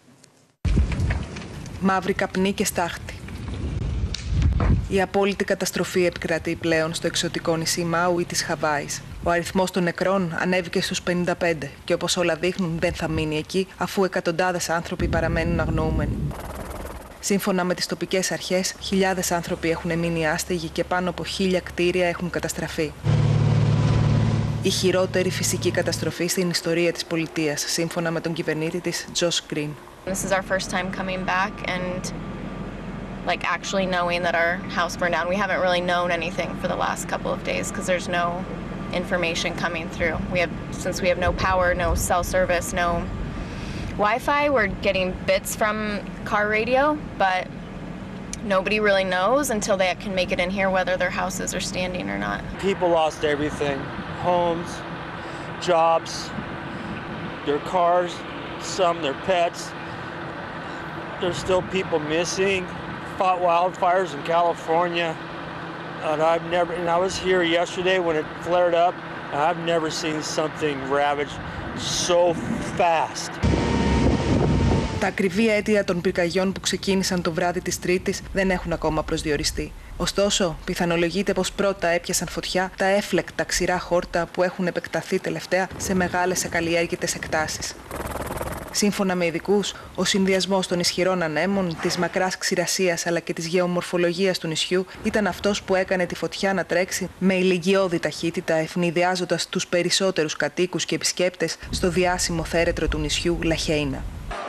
S21: Μαύρη καπνή και στάχτη. Η απόλυτη καταστροφή επικρατεί πλέον στο εξωτικό νησί Μάουι της Χαβάης. Ο αριθμός των νεκρών ανέβηκε στους πενήντα πέντε και όπως όλα δείχνουν δεν θα μείνει εκεί, αφού εκατοντάδες άνθρωποι παραμένουν αγνοούμενοι. Σύμφωνα με τις τοπικές αρχές, χιλιάδες άνθρωποι έχουν μείνει άστεγοι και πάνω από χίλια κτίρια έχουν καταστραφεί. Η χειρότερη φυσική καταστροφή στην ιστορία της πολιτείας, σύμφωνα με τον κυβερνήτη της, Josh Green.
S22: This is our first time coming back and like actually knowing that our house burned down. We haven't really known anything for the last couple of days because there's no information coming through. We have, since we have no power, no cell service, no Wi-Fi, we're getting bits from car radio, but nobody really knows until they can make it in here whether their houses are standing or not.
S23: People lost everything, homes, jobs, their cars, some their pets. There's still people missing. Fought wildfires in California, and I've never. And I was here yesterday when it flared up, and I've never seen something ravaged so fast.
S21: Τα ακριβή αίτια των πυρκαγιών που ξεκίνησαν το βράδυ της Τρίτης δεν έχουν ακόμα προσδιοριστεί. Ωστόσο, πιθανολογείται πως πρώτα έπιασαν φωτιά τα έφλεκτα ξηρά χόρτα που έχουν επεκταθεί τελευταία σε μεγάλες εκαλλιέργητες εκτάσεις. Σύμφωνα με ειδικούς, ο συνδυασμός των ισχυρών ανέμων, της μακράς ξηρασίας αλλά και της γεωμορφολογίας του νησιού ήταν αυτός που έκανε τη φωτιά να τρέξει με ηλικιώδη ταχύτητα, ευνηδιάζοντας τους περισσότερους κατοίκους και επισκέπτες στο διάσημο θέρετρο του νησιού Λαχέινα.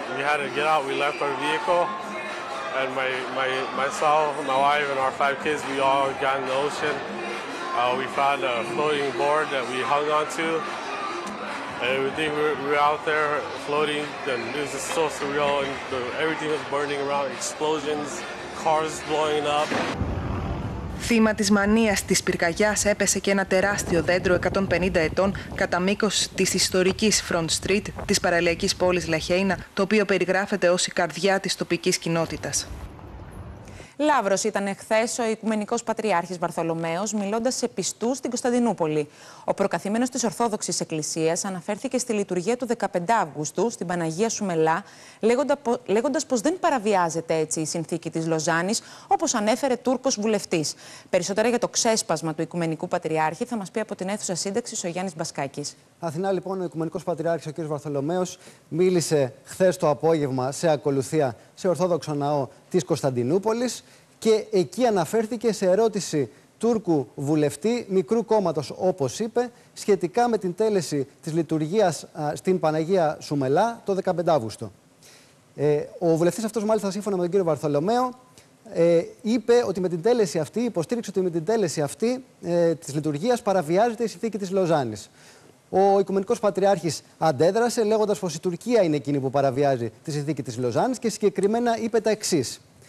S23: Everything we were out there floating, and it was just so surreal, and the, everything was burning around, explosions, cars blowing up.
S21: Θύμα της μανίας της πυρκαγιάς έπεσε και ένα τεράστιο δέντρο εκατόν πενήντα ετών κατά μήκος της ιστορικής Front Street της παραλιακής πόλης Λαχέινα, το οποίο περιγράφεται ως η καρδιά της τοπικής κοινότητας.
S1: Λαύρος ήταν χθες ο Οικουμενικός Πατριάρχης Βαρθολομαίος, μιλώντας σε πιστούς στην Κωνσταντινούπολη. Ο προκαθήμενος της Ορθόδοξης Εκκλησίας αναφέρθηκε στη λειτουργία του δεκαπέντε Αυγούστου στην Παναγία Σουμελά, λέγοντας πως δεν παραβιάζεται έτσι η συνθήκη της Λοζάνης, όπως ανέφερε Τούρκος βουλευτής. Περισσότερα για το ξέσπασμα του Οικουμενικού Πατριάρχη θα μας πει από την αίθουσα σύνταξης ο Γιάννης Μπασκάκης.
S5: Αθηνά, λοιπόν, ο Οικουμενικός Πατριάρχης, ο κ. Βαρθολομαίος, μίλησε χθες το απόγευμα σε ακολουθία σε Ορθόδοξο Ναό της Κωνσταντινούπολης και εκεί αναφέρθηκε σε ερώτηση Τούρκου βουλευτή, μικρού κόμματος όπως είπε, σχετικά με την τέλεση της λειτουργίας α, στην Παναγία Σουμελά το δεκαπέντε Αυγούστου. Ε, ο βουλευτής αυτός, μάλιστα σύμφωνα με τον κύριο Βαρθολομαίο, ε, είπε ότι με την τέλεση αυτή, υποστήριξε ότι με την τέλεση αυτή ε, της λειτουργίας παραβιάζεται η συνθήκη της Λοζάνης. Ο Οικουμενικός Πατριάρχης αντέδρασε λέγοντας πως η Τουρκία είναι εκείνη που παραβιάζει τη συνθήκη της Λοζάνης και συγκεκριμένα είπε τα εξής.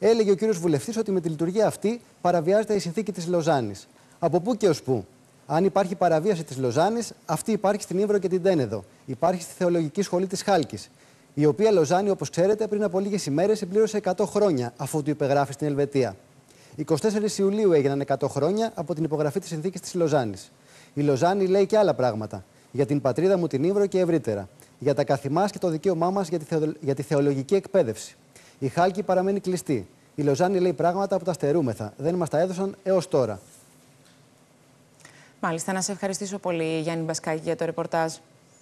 S5: Έλεγε ο κύριος βουλευτής ότι με τη λειτουργία αυτή παραβιάζεται η συνθήκη της Λοζάνης. Από πού και ως πού? Αν υπάρχει παραβίαση της Λοζάνης, αυτή υπάρχει στην Ήμβρο και την Τένεδο. Υπάρχει στη Θεολογική Σχολή της Χάλκης. Η οποία Λοζάνη, όπως ξέρετε, πριν από λίγες ημέρες συμπλήρωσε εκατό χρόνια αφού του υπεγράφει στην Ελβετία. εικοστή τέταρτη Ιουλίου έγιναν εκατό χρόνια από την υπογραφή της συνθήκης της Λοζάνης. Η Λοζάνη λέει και άλλα πράγματα. Για την πατρίδα μου την Ήμβρο και ευρύτερα. Για τα καθημάς και το δικαίωμά μας για, θεω... για τη θεολογική εκπαίδευση. Η Χάλκη παραμένει κλειστή. Η Λοζάνη λέει πράγματα που τα στερούμεθα. Δεν μας τα έδωσαν έως τώρα.
S1: Μάλιστα, να σε ευχαριστήσω πολύ, Γιάννη Μπασκάκη, για το ρεπορτάζ.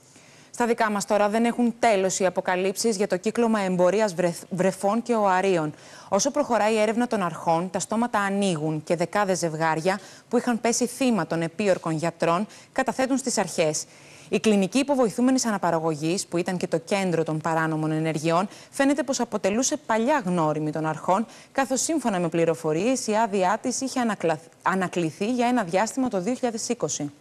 S1: Στα δικά μας τώρα δεν έχουν τέλος οι αποκαλύψεις για το κύκλωμα εμπορίας βρεφών και οαρίων. Όσο προχωράει η έρευνα των αρχών, τα στόματα ανοίγουν και δεκάδες ζευγάρια που είχαν πέσει θύμα των επίορκων γιατρών καταθέτουν στις αρχές. Η κλινική υποβοηθούμενης αναπαραγωγής, που ήταν και το κέντρο των παράνομων ενεργειών, φαίνεται πως αποτελούσε παλιά γνώριμη των αρχών, καθώς σύμφωνα με πληροφορίες η άδειά της είχε ανακληθεί για ένα διάστημα το δύο χιλιάδες είκοσι.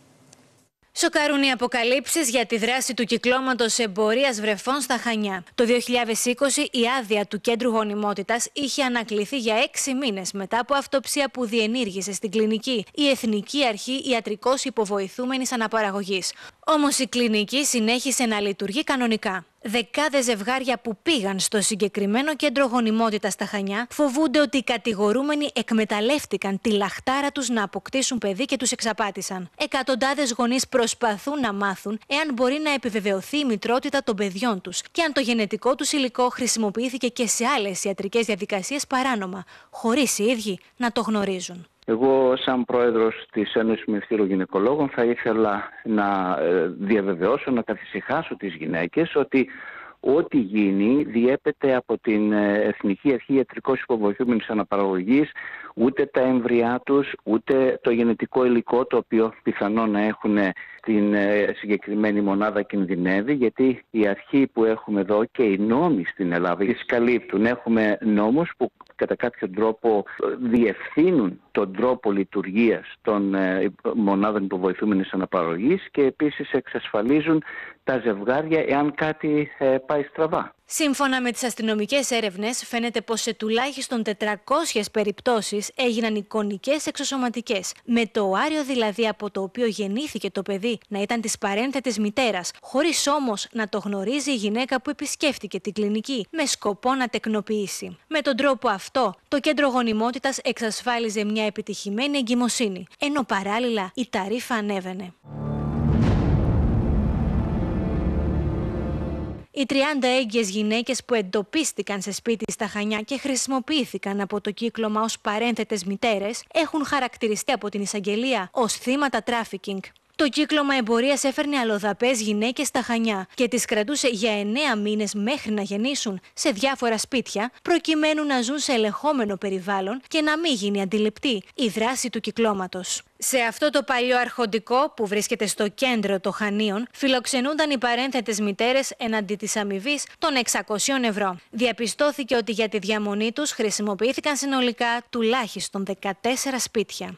S3: Σοκαρούν οι αποκαλύψεις για τη δράση του κυκλώματος εμπορίας βρεφών στα Χανιά. Το δύο χιλιάδες είκοσι η άδεια του κέντρου γονιμότητας είχε ανακληθεί για έξι μήνες μετά από αυτοψία που διενήργησε στην κλινική η Εθνική Αρχή Ιατρικός Υποβοηθούμενης Αναπαραγωγής. Όμως η κλινική συνέχισε να λειτουργεί κανονικά. Δεκάδες ζευγάρια που πήγαν στο συγκεκριμένο κέντρο γονιμότητας στα Χανιά φοβούνται ότι οι κατηγορούμενοι εκμεταλλεύτηκαν τη λαχτάρα τους να αποκτήσουν παιδί και τους εξαπάτησαν. Εκατοντάδες γονείς προσπαθούν να μάθουν εάν μπορεί να επιβεβαιωθεί η μητρότητα των παιδιών τους και αν το γενετικό τους υλικό χρησιμοποιήθηκε και σε άλλες ιατρικές διαδικασίες παράνομα, χωρίς οι ίδιοι να το γνωρίζουν.
S19: Εγώ, σαν πρόεδρος της Ένωσης Μευθύρων Γυναικολόγων, θα ήθελα να διαβεβαιώσω, να καθησυχάσω τις γυναίκες ότι ό,τι γίνει διέπεται από την Εθνική Αρχή Ιατρικός Υποβοηθούμενης Αναπαραγωγής, ούτε τα έμβριά τους, ούτε το γενετικό υλικό το οποίο πιθανόν να έχουν την συγκεκριμένη μονάδα κινδυνεύει, γιατί η αρχή που έχουμε εδώ και οι νόμοι στην Ελλάδα τις καλύπτουν. Έχουμε νόμους που κατά κάποιο τρόπο διευθύνουν τον τρόπο λειτουργίας των μονάδων υποβοηθούμενης αναπαραγωγής και επίσης εξασφαλίζουν τα ζευγάρια εάν κάτι πάει στραβά.
S3: Σύμφωνα με τις αστυνομικές έρευνες, φαίνεται πως σε τουλάχιστον τετρακόσιες περιπτώσεις έγιναν εικονικές εξωσωματικές, με το οάριο δηλαδή από το οποίο γεννήθηκε το παιδί να ήταν της παρένθετης μητέρας, χωρίς όμως να το γνωρίζει η γυναίκα που επισκέφτηκε την κλινική, με σκοπό να τεκνοποιήσει. Με τον τρόπο αυτό, το κέντρο γονιμότητας εξασφάλιζε μια επιτυχημένη εγκυμοσύνη, ενώ παράλληλα η ταρίφα ανέβαινε. Οι τριάντα έγκυες γυναίκες που εντοπίστηκαν σε σπίτι στα Χανιά και χρησιμοποιήθηκαν από το κύκλωμα ως παρένθετες μητέρες έχουν χαρακτηριστεί από την εισαγγελία ως θύματα τράφικινγκ. Το κύκλωμα εμπορίας έφερνε αλλοδαπές γυναίκες στα Χανιά και τις κρατούσε για εννέα μήνες μέχρι να γεννήσουν σε διάφορα σπίτια, προκειμένου να ζουν σε ελεγχόμενο περιβάλλον και να μην γίνει αντιληπτή η δράση του κυκλώματος. Σε αυτό το παλιό αρχοντικό που βρίσκεται στο κέντρο των Χανίων, φιλοξενούνταν οι παρένθετες μητέρες εναντί της αμοιβής των εξακοσίων ευρώ. Διαπιστώθηκε ότι για τη διαμονή τους χρησιμοποιήθηκαν συνολικά τουλάχιστον δεκατέσσερα σπίτια.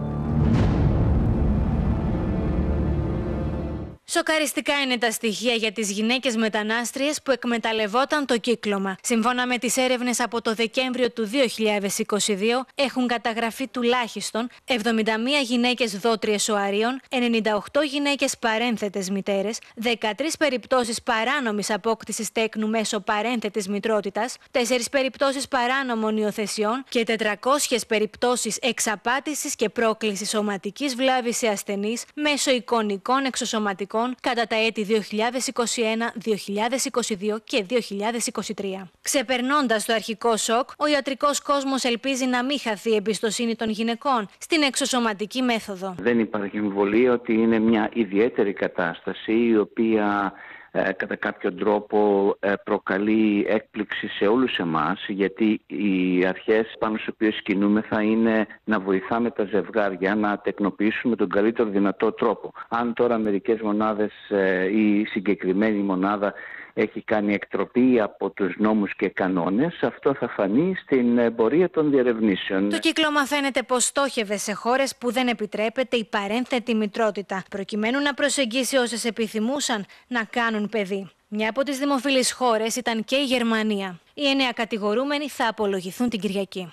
S3: Σοκαριστικά είναι τα στοιχεία για τις γυναίκες μετανάστριες που εκμεταλλευόταν το κύκλωμα. Σύμφωνα με τις έρευνες από το Δεκέμβριο του δύο χιλιάδες είκοσι δύο, έχουν καταγραφεί τουλάχιστον εβδομήντα μία γυναίκες δότριες οαρίων, ενενήντα οκτώ γυναίκες παρένθετες μητέρες, δεκατρείς περιπτώσεις παράνομης απόκτησης τέκνου μέσω παρένθετης μητρότητας, τέσσερις περιπτώσεις παράνομων υιοθεσιών και τετρακόσιες περιπτώσεις εξαπάτησης και πρόκλησης σωματικής βλάβης σε ασθενείς μέσω εικονικών εξωσωματικών κατά τα έτη δύο χιλιάδες είκοσι ένα, δύο χιλιάδες είκοσι δύο και δύο χιλιάδες είκοσι τρία. Ξεπερνώντας το αρχικό σοκ, ο ιατρικός κόσμος ελπίζει να μην χαθεί η εμπιστοσύνη των γυναικών στην εξωσωματική μέθοδο.
S19: Δεν υπάρχει αμφιβολία ότι είναι μια ιδιαίτερη κατάσταση η οποία ε, κατά κάποιο τρόπο ε, προκαλεί έκπληξη σε όλους εμάς, γιατί οι αρχές πάνω στις οποίες κινούμεθα είναι να βοηθάμε τα ζευγάρια να τεκνοποιήσουν με τον καλύτερο δυνατό τρόπο. Αν τώρα μερικές μονάδες ε, ή συγκεκριμένη μονάδα έχει κάνει εκτροπή από τους νόμους και κανόνες, αυτό θα φανεί στην πορεία των διερευνήσεων.
S3: Το κύκλωμα φαίνεται πως στόχευε σε χώρες που δεν επιτρέπεται η παρένθετη μητρότητα, προκειμένου να προσεγγίσει όσες επιθυμούσαν να κάνουν παιδί. Μια από τις δημοφιλείς χώρες ήταν και η Γερμανία. Οι εννέα κατηγορούμενοι θα απολογηθούν την Κυριακή.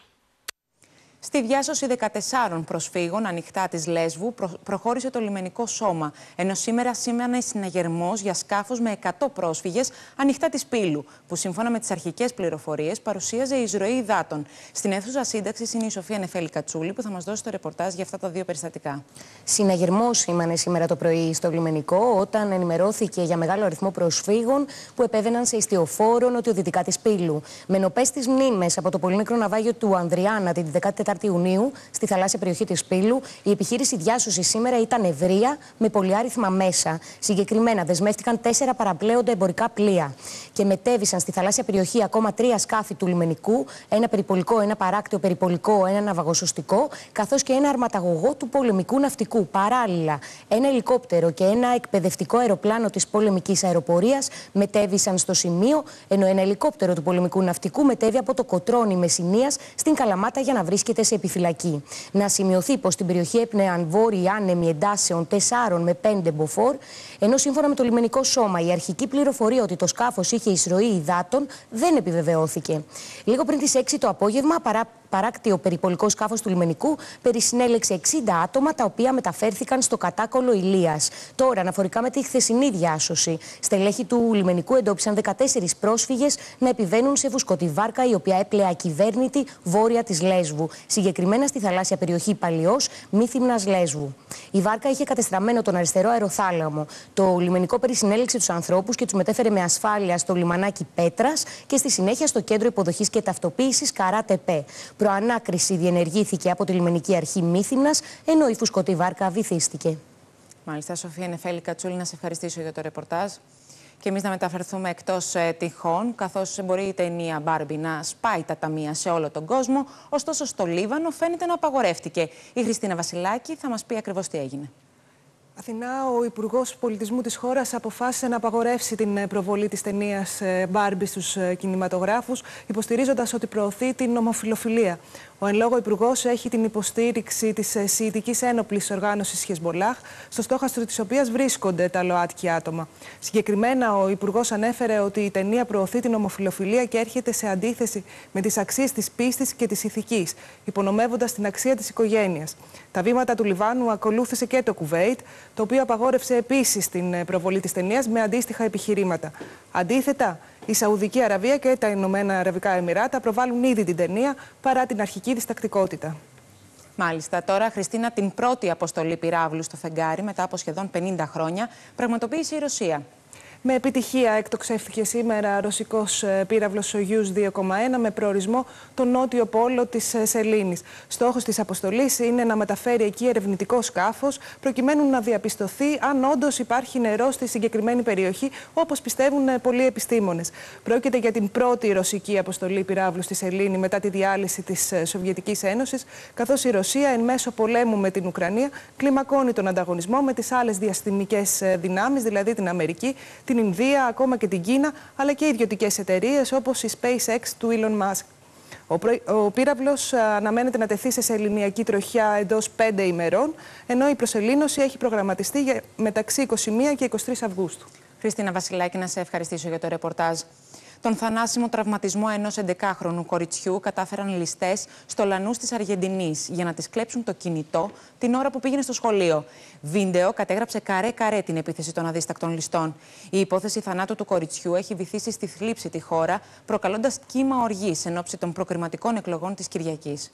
S1: Στη διάσωση δεκατεσσάρων προσφύγων ανοιχτά της Λέσβου προ... προχώρησε το λιμενικό σώμα, ενώ σήμερα σήμανε συναγερμός για σκάφος με εκατό πρόσφυγες ανοιχτά της Πύλου, που σύμφωνα με τις αρχικές πληροφορίες παρουσίαζε εισρωή υδάτων. Στην αίθουσα σύνταξης είναι η Σοφία Νεφέλη Κατσούλη, που θα μας δώσει το ρεπορτάζ για αυτά τα δύο περιστατικά.
S7: Συναγερμός σήμανε σήμερα το πρωί στο λιμενικό, όταν ενημερώθηκε για μεγάλο αριθμό προσφύγων που επέβαιναν σε ιστιοφόρο νοτιοδυτικά της Πύλου. Με νοπές τις μνήμες από το πολύ μικρό ναυάγιο του Ανδριάνα την δεκατετάρτη Ιουνίου στη θαλάσσια περιοχή της Πύλου, η επιχείρηση διάσωσης σήμερα ήταν ευρεία με πολυάριθμα μέσα. Συγκεκριμένα δεσμεύτηκαν τέσσερα παραπλέοντα εμπορικά πλοία και μετέβησαν στη θαλάσσια περιοχή ακόμα τρία σκάφη του λιμενικού, ένα περιπολικό, ένα παράκτιο περιπολικό, ένα ναυαγοσωστικό, καθώς και ένα αρματαγωγό του πολεμικού ναυτικού. Παράλληλα, ένα ελικόπτερο και ένα εκπαιδευτικό αεροπλάνο της πολεμικής αεροπορίας μετέβησαν στο σημείο, ενώ ένα ελικόπτερο του πολεμικού ναυτικού μετέβη από το Κοτρώνι Μεσσηνίας στην Καλαμάτα για να βρίσκεται σε επιφυλακή. Να σημειωθεί πως στην περιοχή έπνεαν βόρειοι άνεμοι εντάσεων τεσσάρων με πέντε μποφόρ, ενώ σύμφωνα με το λιμενικό σώμα η αρχική πληροφορία ότι το σκάφος είχε εισρωή υδάτων δεν επιβεβαιώθηκε. Λίγο πριν τις έξι το απόγευμα, παρά παράκτιο περιπολικό σκάφος του λιμενικού περισυνέλεξε εξήντα άτομα, τα οποία μεταφέρθηκαν στο κατάκολο Ηλίας. Τώρα, αναφορικά με τη χθεσινή διάσωση, στελέχη του λιμενικού εντόπισαν δεκατέσσερις πρόσφυγες να επιβαίνουν σε βουσκωτή βάρκα, η οποία έπλεε ακυβέρνητη βόρεια της Λέσβου, συγκεκριμένα στη θαλάσσια περιοχή Παλιός, Μύθυμνας Λέσβου. Η βάρκα είχε κατεστραμμένο τον αριστερό αεροθάλαμο. Το λιμενικό περισυνέλεξε τους ανθρώπους και τους μετέφερε με ασφάλεια στο λιμανάκι Πέτρας και στη συνέχεια στο κέντρο υποδοχής και ταυτοποίησης Καρά-Τεπέ. Προανάκριση διενεργήθηκε από τη λιμενική αρχή Μύθυμνας, ενώ η φουσκωτή βάρκα βυθίστηκε.
S1: Μάλιστα, Σοφία Νεφέλη Κατσούλη, να σε ευχαριστήσω για το ρεπορτάζ. Και εμείς να μεταφερθούμε εκτός ε, τυχών, καθώς μπορεί η ταινία Μπάρμπι να σπάει τα ταμεία σε όλο τον κόσμο, ωστόσο στο Λίβανο φαίνεται να απαγορεύτηκε. Η Χριστίνα Βασιλάκη θα μας πει ακριβώς τι έγινε.
S21: Αθηνά, ο Υπουργός Πολιτισμού της χώρας αποφάσισε να απαγορεύσει την προβολή της ταινίας Μπάρμπι στους κινηματογράφους, υποστηρίζοντας ότι προωθεί την ομοφυλοφιλία. Ο εν λόγω υπουργός έχει την υποστήριξη της σιητικής ένοπλης οργάνωσης Χεσμολάχ, στο στόχαστρο της οποίας βρίσκονται τα ΛΟΑΤΚΙ άτομα. Συγκεκριμένα, ο υπουργός ανέφερε ότι η ταινία προωθεί την ομοφυλοφιλία και έρχεται σε αντίθεση με τις αξίες της πίστης και της ηθικής, υπονομεύοντας την αξία της οικογένειας. Τα βήματα του Λιβάνου ακολούθησε και το Κουβέιτ, το οποίο απαγόρευσε επίσης την προβολή της ταινίας με αντίστοιχα επιχειρήματα. Αντίθετα, η Σαουδική Αραβία και τα Ηνωμένα Αραβικά Εμιράτα προβάλλουν ήδη την ταινία παρά την αρχική της τακτικότητα.
S1: Μάλιστα, τώρα, Χριστίνα, την πρώτη αποστολή πυράβλου στο φεγγάρι μετά από σχεδόν πενήντα χρόνια πραγματοποίησε η Ρωσία.
S21: Με επιτυχία εκτοξεύτηκε σήμερα ρωσικός πύραυλος Σογιούς δύο κόμμα ένα με προορισμό το νότιο πόλο της Σελήνης. Στόχος της αποστολής είναι να μεταφέρει εκεί ερευνητικό σκάφος, προκειμένου να διαπιστωθεί αν όντως υπάρχει νερό στη συγκεκριμένη περιοχή, όπως πιστεύουν πολλοί επιστήμονες. Πρόκειται για την πρώτη ρωσική αποστολή πυράβλου στη Σελήνη μετά τη διάλυση της Σοβιετικής Ένωσης, καθώς η Ρωσία εν μέσω πολέμου με την Ουκρανία κλιμακώνει τον ανταγωνισμό με τις άλλες διαστημικές δυνάμεις, δηλαδή την Αμερική, την Ινδία, ακόμα και την Κίνα, αλλά και ιδιωτικές εταιρείες όπως η SpaceX του Elon Musk. Ο, προ... ο πύραυλος αναμένεται να τεθεί σε σεληνιακή τροχιά εντός πέντε ημερών, ενώ η προσελήνωση έχει προγραμματιστεί για μεταξύ εικοστή πρώτη και εικοστή τρίτη Αυγούστου.
S1: Χριστίνα Βασιλάκη, να σε ευχαριστήσω για το ρεπορτάζ. Τον θανάσιμο τραυματισμό ενός εντεκάχρονου κοριτσιού κατάφεραν ληστές στο Λανούς της Αργεντινής για να της κλέψουν το κινητό την ώρα που πήγαινε στο σχολείο. Βίντεο κατέγραψε καρέ-καρέ την επίθεση των αδίστακτων ληστών. Η υπόθεση θανάτου του κοριτσιού έχει βυθίσει στη θλίψη τη χώρα, προκαλώντας κύμα οργής εν ώψη των προκριματικών εκλογών της Κυριακής.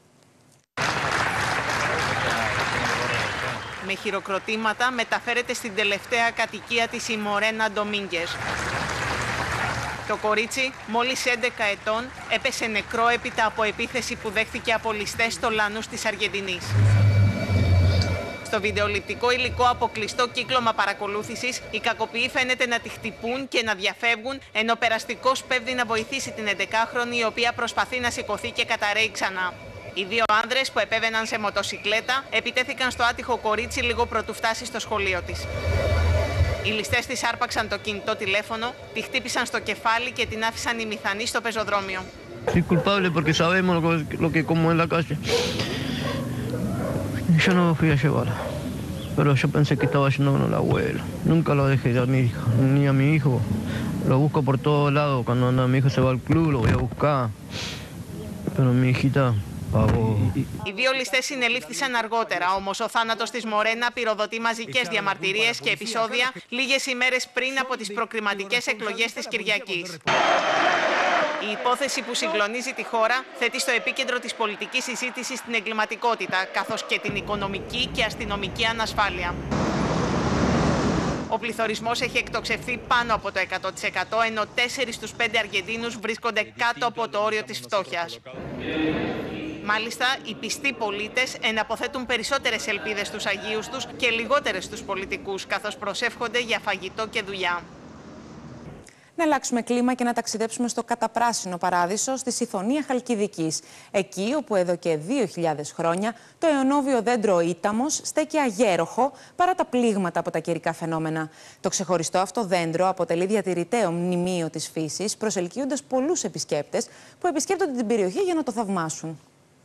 S9: Με χειροκροτήματα μεταφέρεται στην τελευταία κατοικία της η Μορένα Ντομίνγκες. Το κορίτσι, μόλις έντεκα ετών, έπεσε νεκρό έπειτα από επίθεση που δέχθηκε από ληστές στο Λανούς της Αργεντινής. Στο βιντεοληπτικό υλικό από κλειστό κύκλωμα παρακολούθησης, οι κακοποιοί φαίνεται να τη χτυπούν και να διαφεύγουν, ενώ ο περαστικός πέφτει να βοηθήσει την εντεκάχρονη, η οποία προσπαθεί να σηκωθεί και καταραίει ξανά. Οι δύο άνδρες που επέβαιναν σε μοτοσικλέτα επιτέθηκαν στο άτυχο κορίτσι λίγο πρωτού φτάσει στο σχολείο της. Οι ληστές της άρπαξαν το κινητό τηλέφωνο, τη χτύπησαν στο κεφάλι και την άφησαν ημιθανή στο πεζοδρόμιο.
S4: Soy culpable porque sabemos lo que, lo que como en la calle. Yo no me fui a llevar. pero yo pensé que estaba yendo con el abuelo. Nunca lo dejé a mi hija, ni a mi hijo. Lo busco por todos lados. Cuando anda mi hijo se va al club, lo voy a buscar. Pero mi hijita pagó.
S9: Οι δύο ληστές συνελήφθησαν αργότερα, όμως ο θάνατος της Μορένα πυροδοτεί μαζικές διαμαρτυρίες και επεισόδια λίγες ημέρες πριν από τις προκριματικές εκλογές της Κυριακής. Η υπόθεση που συγκλονίζει τη χώρα θέτει στο επίκεντρο της πολιτικής συζήτησης την εγκληματικότητα, καθώς και την οικονομική και αστυνομική ανασφάλεια. Ο πληθωρισμός έχει εκτοξευθεί πάνω από το εκατό τοις εκατό, ενώ τέσσερις στους πέντε Αργεντίνους βρίσκονται κάτω από το όριο της φτώχειας. Μάλιστα, οι πιστοί πολίτες εναποθέτουν περισσότερες ελπίδες στους Αγίους τους και λιγότερες στους πολιτικούς, καθώς προσεύχονται για φαγητό και δουλειά.
S1: Να αλλάξουμε κλίμα και να ταξιδέψουμε στο καταπράσινο παράδεισο, στη Σιθωνία Χαλκιδικής. Εκεί όπου εδώ και δύο χιλιάδες χρόνια το αιωνόβιο δέντρο Ήταμος στέκει αγέροχο παρά τα πλήγματα από τα καιρικά φαινόμενα. Το ξεχωριστό αυτό δέντρο αποτελεί διατηρηταίο μνημείο της φύσης, προσελκύοντας πολλούς επισκέπτες που επισκέπτονται την περιοχή για να το θαυμάσουν.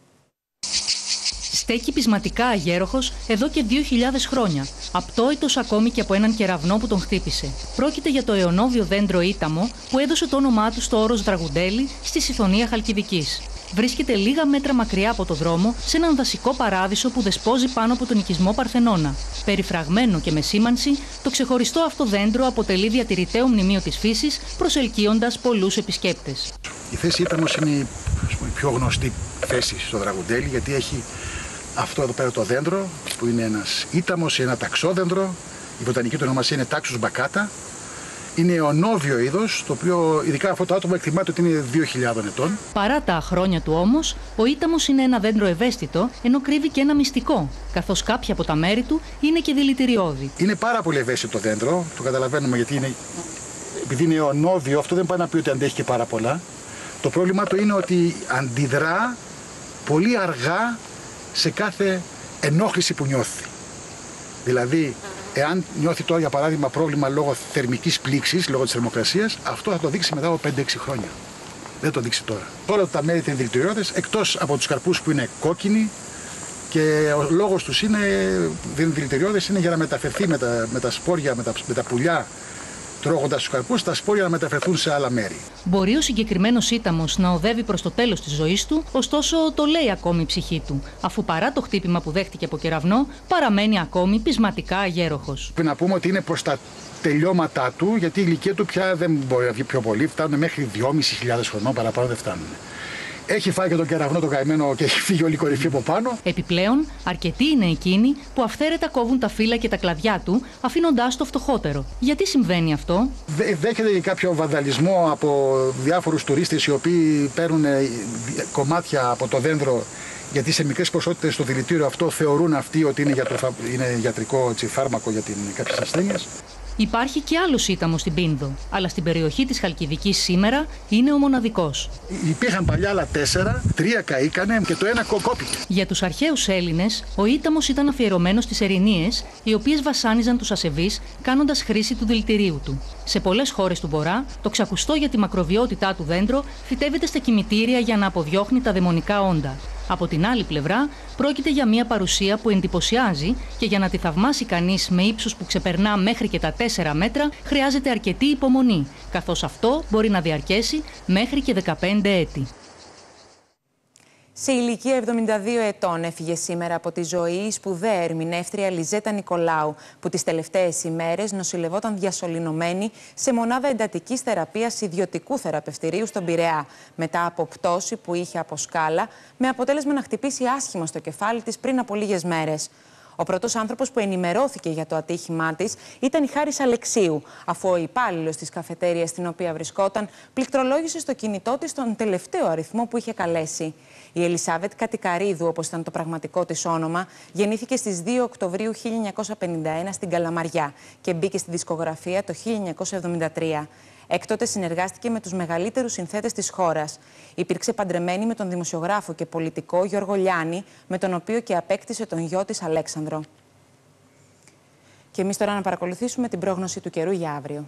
S6: Στέκει πεισματικά αγέροχος εδώ και δύο χιλιάδες χρόνια, απτόητος ακόμη και από έναν κεραυνό που τον χτύπησε. Πρόκειται για το αιωνόβιο δέντρο Ήταμο που έδωσε το όνομά του στο όρος Δραγουντέλη στη Σιθωνία Χαλκιδικής. Βρίσκεται λίγα μέτρα μακριά από το δρόμο, σε έναν δασικό παράδεισο που δεσπόζει πάνω από τον οικισμό Παρθενώνα. Περιφραγμένο και με σήμανση, το ξεχωριστό αυτό δέντρο αποτελεί διατηρηταίο μνημείο της φύσης, προσελκύοντας πολλούς επισκέπτες.
S8: Η θέση Ήταμος είναι η πιο γνωστή θέση στο Δραγουντέλη, γιατί έχει αυτό εδώ πέρα το δέντρο, που είναι ένας Ήταμος, ένα ταξόδεντρο. Η βοτανική του ονομασία είναι Taxus baccata. Είναι αιωνόβιο είδος, το οποίο ειδικά αυτό το άτομο εκτιμάται ότι είναι δύο χιλιάδες ετών.
S6: Παρά τα χρόνια του όμως, ο Ήταμος είναι ένα δέντρο ευαίσθητο, ενώ κρύβει και ένα μυστικό, καθώς κάποια από τα μέρη του είναι και δηλητηριώδη.
S8: Είναι πάρα πολύ ευαίσθητο το δέντρο, το καταλαβαίνουμε, γιατί είναι, επειδή είναι αιωνόβιο, αυτό δεν πάει να πει ότι αντέχει και πάρα πολλά. Το πρόβλημα του είναι ότι αντιδρά πολύ αργά σε κάθε ενόχληση που νιώθει. Δηλαδή, εάν νιώθει τώρα για παράδειγμα πρόβλημα λόγω θερμικής πλήξης, λόγω της θερμοκρασίας, αυτό θα το δείξει μετά από πέντε έξι χρόνια. Δεν το δείξει τώρα. Όλα τα μέρη είναι δηλητηριώδες, εκτός από τους καρπούς που είναι κόκκινοι, και ο λόγος τους είναι, δεν είναι δηλητηριώδες, είναι για να μεταφερθεί με τα, με τα σπόρια, με τα, με τα πουλιά, τρώγοντας τους καρπούς, τα σπόρια να μεταφερθούν σε άλλα μέρη.
S6: Μπορεί ο συγκεκριμένος Ήταμος να οδεύει προς το τέλος της ζωής του, ωστόσο το λέει ακόμη η ψυχή του, αφού παρά το χτύπημα που δέχτηκε από κεραυνό, παραμένει ακόμη πεισματικά αγέροχος.
S8: Πρέπει να πούμε ότι είναι προς τα τελειώματά του, γιατί η ηλικία του πια δεν μπορεί να βγει πιο πολύ, φτάνουν μέχρι δυόμισι χιλιάδες χρονών, παραπάνω δεν φτάνουν. Έχει φάει και τον κεραυνό το καημένο και έχει φύγει όλη η κορυφή από πάνω.
S6: Επιπλέον, αρκετοί είναι εκείνοι που αυθαίρετα κόβουν τα φύλλα και τα κλαδιά του, αφήνοντάς το φτωχότερο. Γιατί συμβαίνει αυτό?
S8: Δέχεται και κάποιο βανδαλισμό από διάφορους τουρίστες οι οποίοι παίρνουν κομμάτια από το δέντρο, γιατί σε μικρές ποσότητες το δηλητήριο αυτό θεωρούν αυτοί ότι είναι, γιατροφα... είναι γιατρικό έτσι, φάρμακο για την... κάποιες ασθένειες.
S6: Υπάρχει και άλλος Ήταμος στην Πίνδο, αλλά στην περιοχή της Χαλκιδικής σήμερα είναι ο μοναδικός.
S8: Υπήρχαν παλιά άλλα τέσσερα, τρία καήκανε και το ένα κόπηκε.
S6: Για τους αρχαίους Έλληνες, ο Ήταμος ήταν αφιερωμένος στις ερηνίες, οι οποίες βασάνιζαν τους ασεβείς, κάνοντας χρήση του δηλητηρίου του. Σε πολλές χώρες του Βορρά, το ξακουστό για τη μακροβιότητά του δέντρο φυτεύεται στα κημητήρια για να αποδιώχνει τα δαιμονικά όντα. Από την άλλη πλευρά, πρόκειται για μια παρουσία που εντυπωσιάζει και για να τη θαυμάσει κανείς με ύψος που ξεπερνά μέχρι και τα τέσσερα μέτρα, χρειάζεται αρκετή υπομονή, καθώς αυτό μπορεί να διαρκέσει μέχρι και δεκαπέντε έτη.
S1: Σε ηλικία εβδομήντα δύο ετών έφυγε σήμερα από τη ζωή η σπουδαία ερμηνεύτρια Λιζέτα Νικολάου, που τις τελευταίες ημέρες νοσηλευόταν διασωληνωμένη σε μονάδα εντατικής θεραπείας ιδιωτικού θεραπευτηρίου στον Πειραιά, μετά από πτώση που είχε από σκάλα, με αποτέλεσμα να χτυπήσει άσχημα στο κεφάλι της πριν από λίγες μέρες. Ο πρώτος άνθρωπος που ενημερώθηκε για το ατύχημά της ήταν η Χάρης Αλεξίου, αφού ο υπάλληλος της καφετέριας στην οποία βρισκόταν πληκτρολόγησε στο κινητό της τον τελευταίο αριθμό που είχε καλέσει. Η Ελισάβετ Κατικαρίδου, όπως ήταν το πραγματικό της όνομα, γεννήθηκε στις δύο Οκτωβρίου χίλια εννιακόσια πενήντα ένα στην Καλαμαριά και μπήκε στη δισκογραφία το χίλια εννιακόσια εβδομήντα τρία. Έκτοτε συνεργάστηκε με τους μεγαλύτερους συνθέτες της χώρας. Υπήρξε παντρεμένη με τον δημοσιογράφο και πολιτικό Γιώργο Λιάννη, με τον οποίο και απέκτησε τον γιο της Αλέξανδρο. Και εμείς τώρα να παρακολουθήσουμε την πρόγνωση του καιρού για αύριο.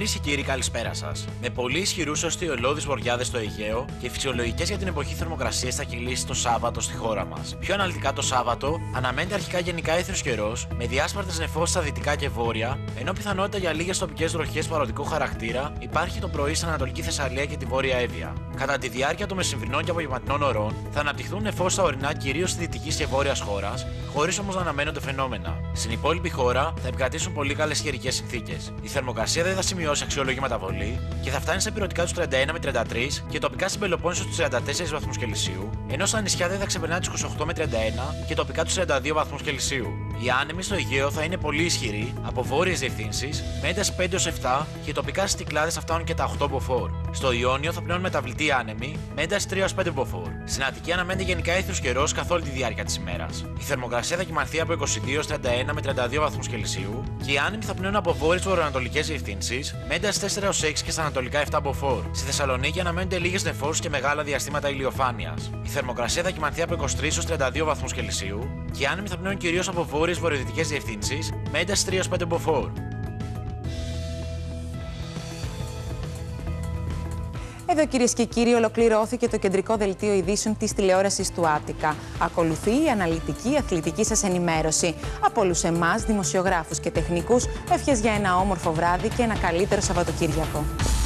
S10: Κυρίες και κύριοι, καλησπέρα σας. Με πολύ ισχυρούς έως θειολώδεις βοριάδες στο Αιγαίο και φυσιολογικές για την εποχή θερμοκρασίες θα κυλήσει το Σάββατο στη χώρα μας. Πιο αναλυτικά το Σάββατο, αναμένεται αρχικά γενικά έθριος καιρός, με διάσπαρτες νεφώσεις στα δυτικά και βόρεια, ενώ πιθανότητα για λίγες τοπικές βροχές παροδικού χαρακτήρα υπάρχει το πρωί στην Ανατολική Θεσσαλία και τη Βόρεια Εύβοια. Κατά τη διάρκεια των μεσημβρινών και απογευματινών ωρών, θα αναπτυχθούν νεφώσεις στα ορεινά κυρίως της δυτικής και βόρειας χώρας, χωρίς όμως να αναμένονται φαινόμενα. Στην υπόλοιπη χώρα θα επικρατήσουν πολύ καλές καιρικές συνθήκες. Η θερμοκρασία δεν θα σημειώσει αξιόλογη μεταβολή και θα φτάνει σε περιοδικά τους τριάντα ένα με τριάντα τρία και τοπικά στην Πελοπόννησο στους τριάντα τέσσερις βαθμούς Κελσίου, ενώ στα νησιά δεν θα ξεπερνά τους είκοσι οκτώ με τριάντα ένα και τοπικά τους τριάντα δύο βαθμούς Κελσίου. Οι άνεμοι στο Αιγαίο θα είναι πολύ ισχυροί από βόρειες διευθύνσεις με ένταση πέντε έως επτά και τοπικά στις Κυκλάδες θα φτάνουν και τα οκτώ μποφόρ. Στο Ιόνιο θα πλέον μεταβλητοί άνεμοι με ένταση τρία έως πέντε μποφόρ. Στην Αττική αναμένεται γενικά έθριος καιρός καθ' όλη τη διάρκεια της ημέρας. Η θερμοκρασία θα κυμανθεί από είκοσι δύο έως τριάντα ένα με τριάντα δύο βαθμούς Κελσίου και οι άνεμοι θα πνέουν από βόρειες βορειοανατολικές διευθύνσεις με ένταση τέσσερα έως έξι και στα ανατολικά επτά μποφόρ. Στη Θεσσαλονίκη αναμένονται λίγες νεφώσεις και μεγάλα διαστήματα ηλιοφάνειας. Η θερμοκρασία θα κυμανθεί από είκοσι τρία έως τριάντα δύο βαθμούς Κελσίου και οι άνεμοι θα πνέουν κυρίως από βόρειες βορειοδυτικές διευθύνσεις με ένταση τρία έως πέντε μποφόρ.
S1: Εδώ, κυρίες και κύριοι, ολοκληρώθηκε το κεντρικό δελτίο ειδήσεων της τηλεόρασης του Άττικα. Ακολουθεί η αναλυτική αθλητική σας ενημέρωση. Από όλους εμάς, δημοσιογράφους και τεχνικούς, ευχές για ένα όμορφο βράδυ και ένα καλύτερο Σαββατοκύριακο.